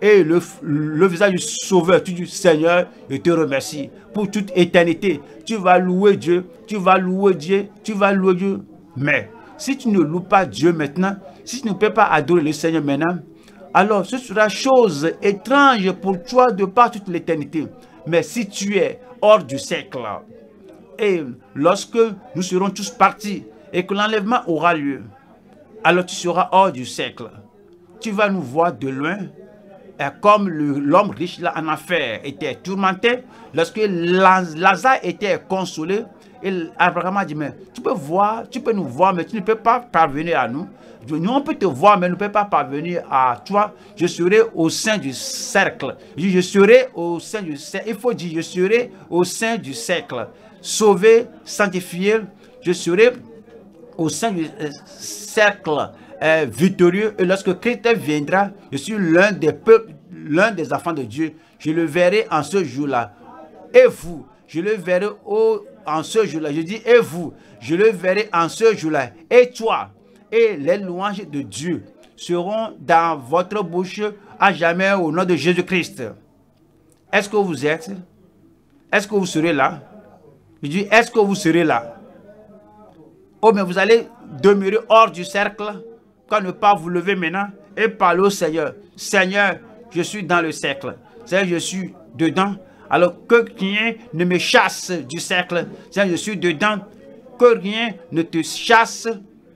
et le, le visage du Sauveur. Tu dis, Seigneur, je te remercie pour toute éternité. Tu vas louer Dieu, tu vas louer Dieu, tu vas louer Dieu. Mais si tu ne loues pas Dieu maintenant, si tu ne peux pas adorer le Seigneur maintenant, alors ce sera chose étrange pour toi de par toute l'éternité. Mais si tu es hors du cercle, et lorsque nous serons tous partis et que l'enlèvement aura lieu, alors tu seras hors du cercle. Tu vas nous voir de loin, et comme l'homme riche là en affaires était tourmenté, lorsque Lazare était consolé, et Abraham a dit, mais tu peux voir, tu peux nous voir, mais tu ne peux pas parvenir à nous. Nous, on peut te voir, mais nous ne peut pas parvenir à toi. Je serai au sein du cercle. Je, je serai au sein du cercle. Il faut dire, je serai au sein du cercle. Sauvé, sanctifié, je serai au sein du cercle euh, victorieux. Et lorsque Christ viendra, je suis l'un des peuples, l'un des enfants de Dieu. Je le verrai en ce jour-là. Et vous, je le verrai au, en ce jour-là. Je dis, et vous, je le verrai en ce jour-là. Et toi, et les louanges de Dieu seront dans votre bouche à jamais au nom de Jésus-Christ. Est-ce que vous êtes? Est-ce que vous serez là? Je dis, est-ce que vous serez là? Oh, mais vous allez demeurer hors du cercle, quand ne pas vous lever maintenant et parler au Seigneur. Seigneur, je suis dans le cercle. Seigneur, je suis dedans. Alors que rien ne me chasse du cercle. Seigneur, je suis dedans. Que rien ne te chasse.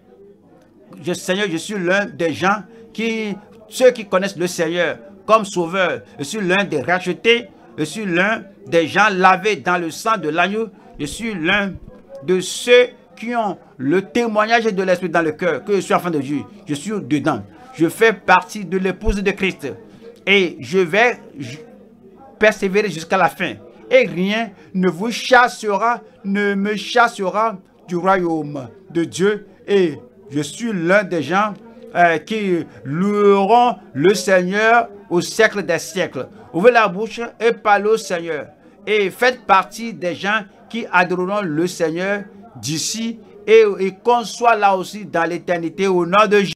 Je, Seigneur, je suis l'un des gens qui, ceux qui connaissent le Seigneur comme sauveur. Je suis l'un des rachetés. Je suis l'un des gens lavés dans le sang de l'agneau. Je suis l'un de ceux qui ont le témoignage de l'Esprit dans le cœur, que je suis enfant de Dieu. Je suis dedans. Je fais partie de l'épouse de Christ. Et je vais persévérer jusqu'à la fin. Et rien ne vous chassera, ne me chassera du royaume de Dieu. Et je suis l'un des gens euh, qui loueront le Seigneur au siècle des siècles. Ouvrez la bouche et parlez au Seigneur. Et faites partie des gens qui adoreront le Seigneur d'ici et, et qu'on soit là aussi dans l'éternité au nom de Jésus.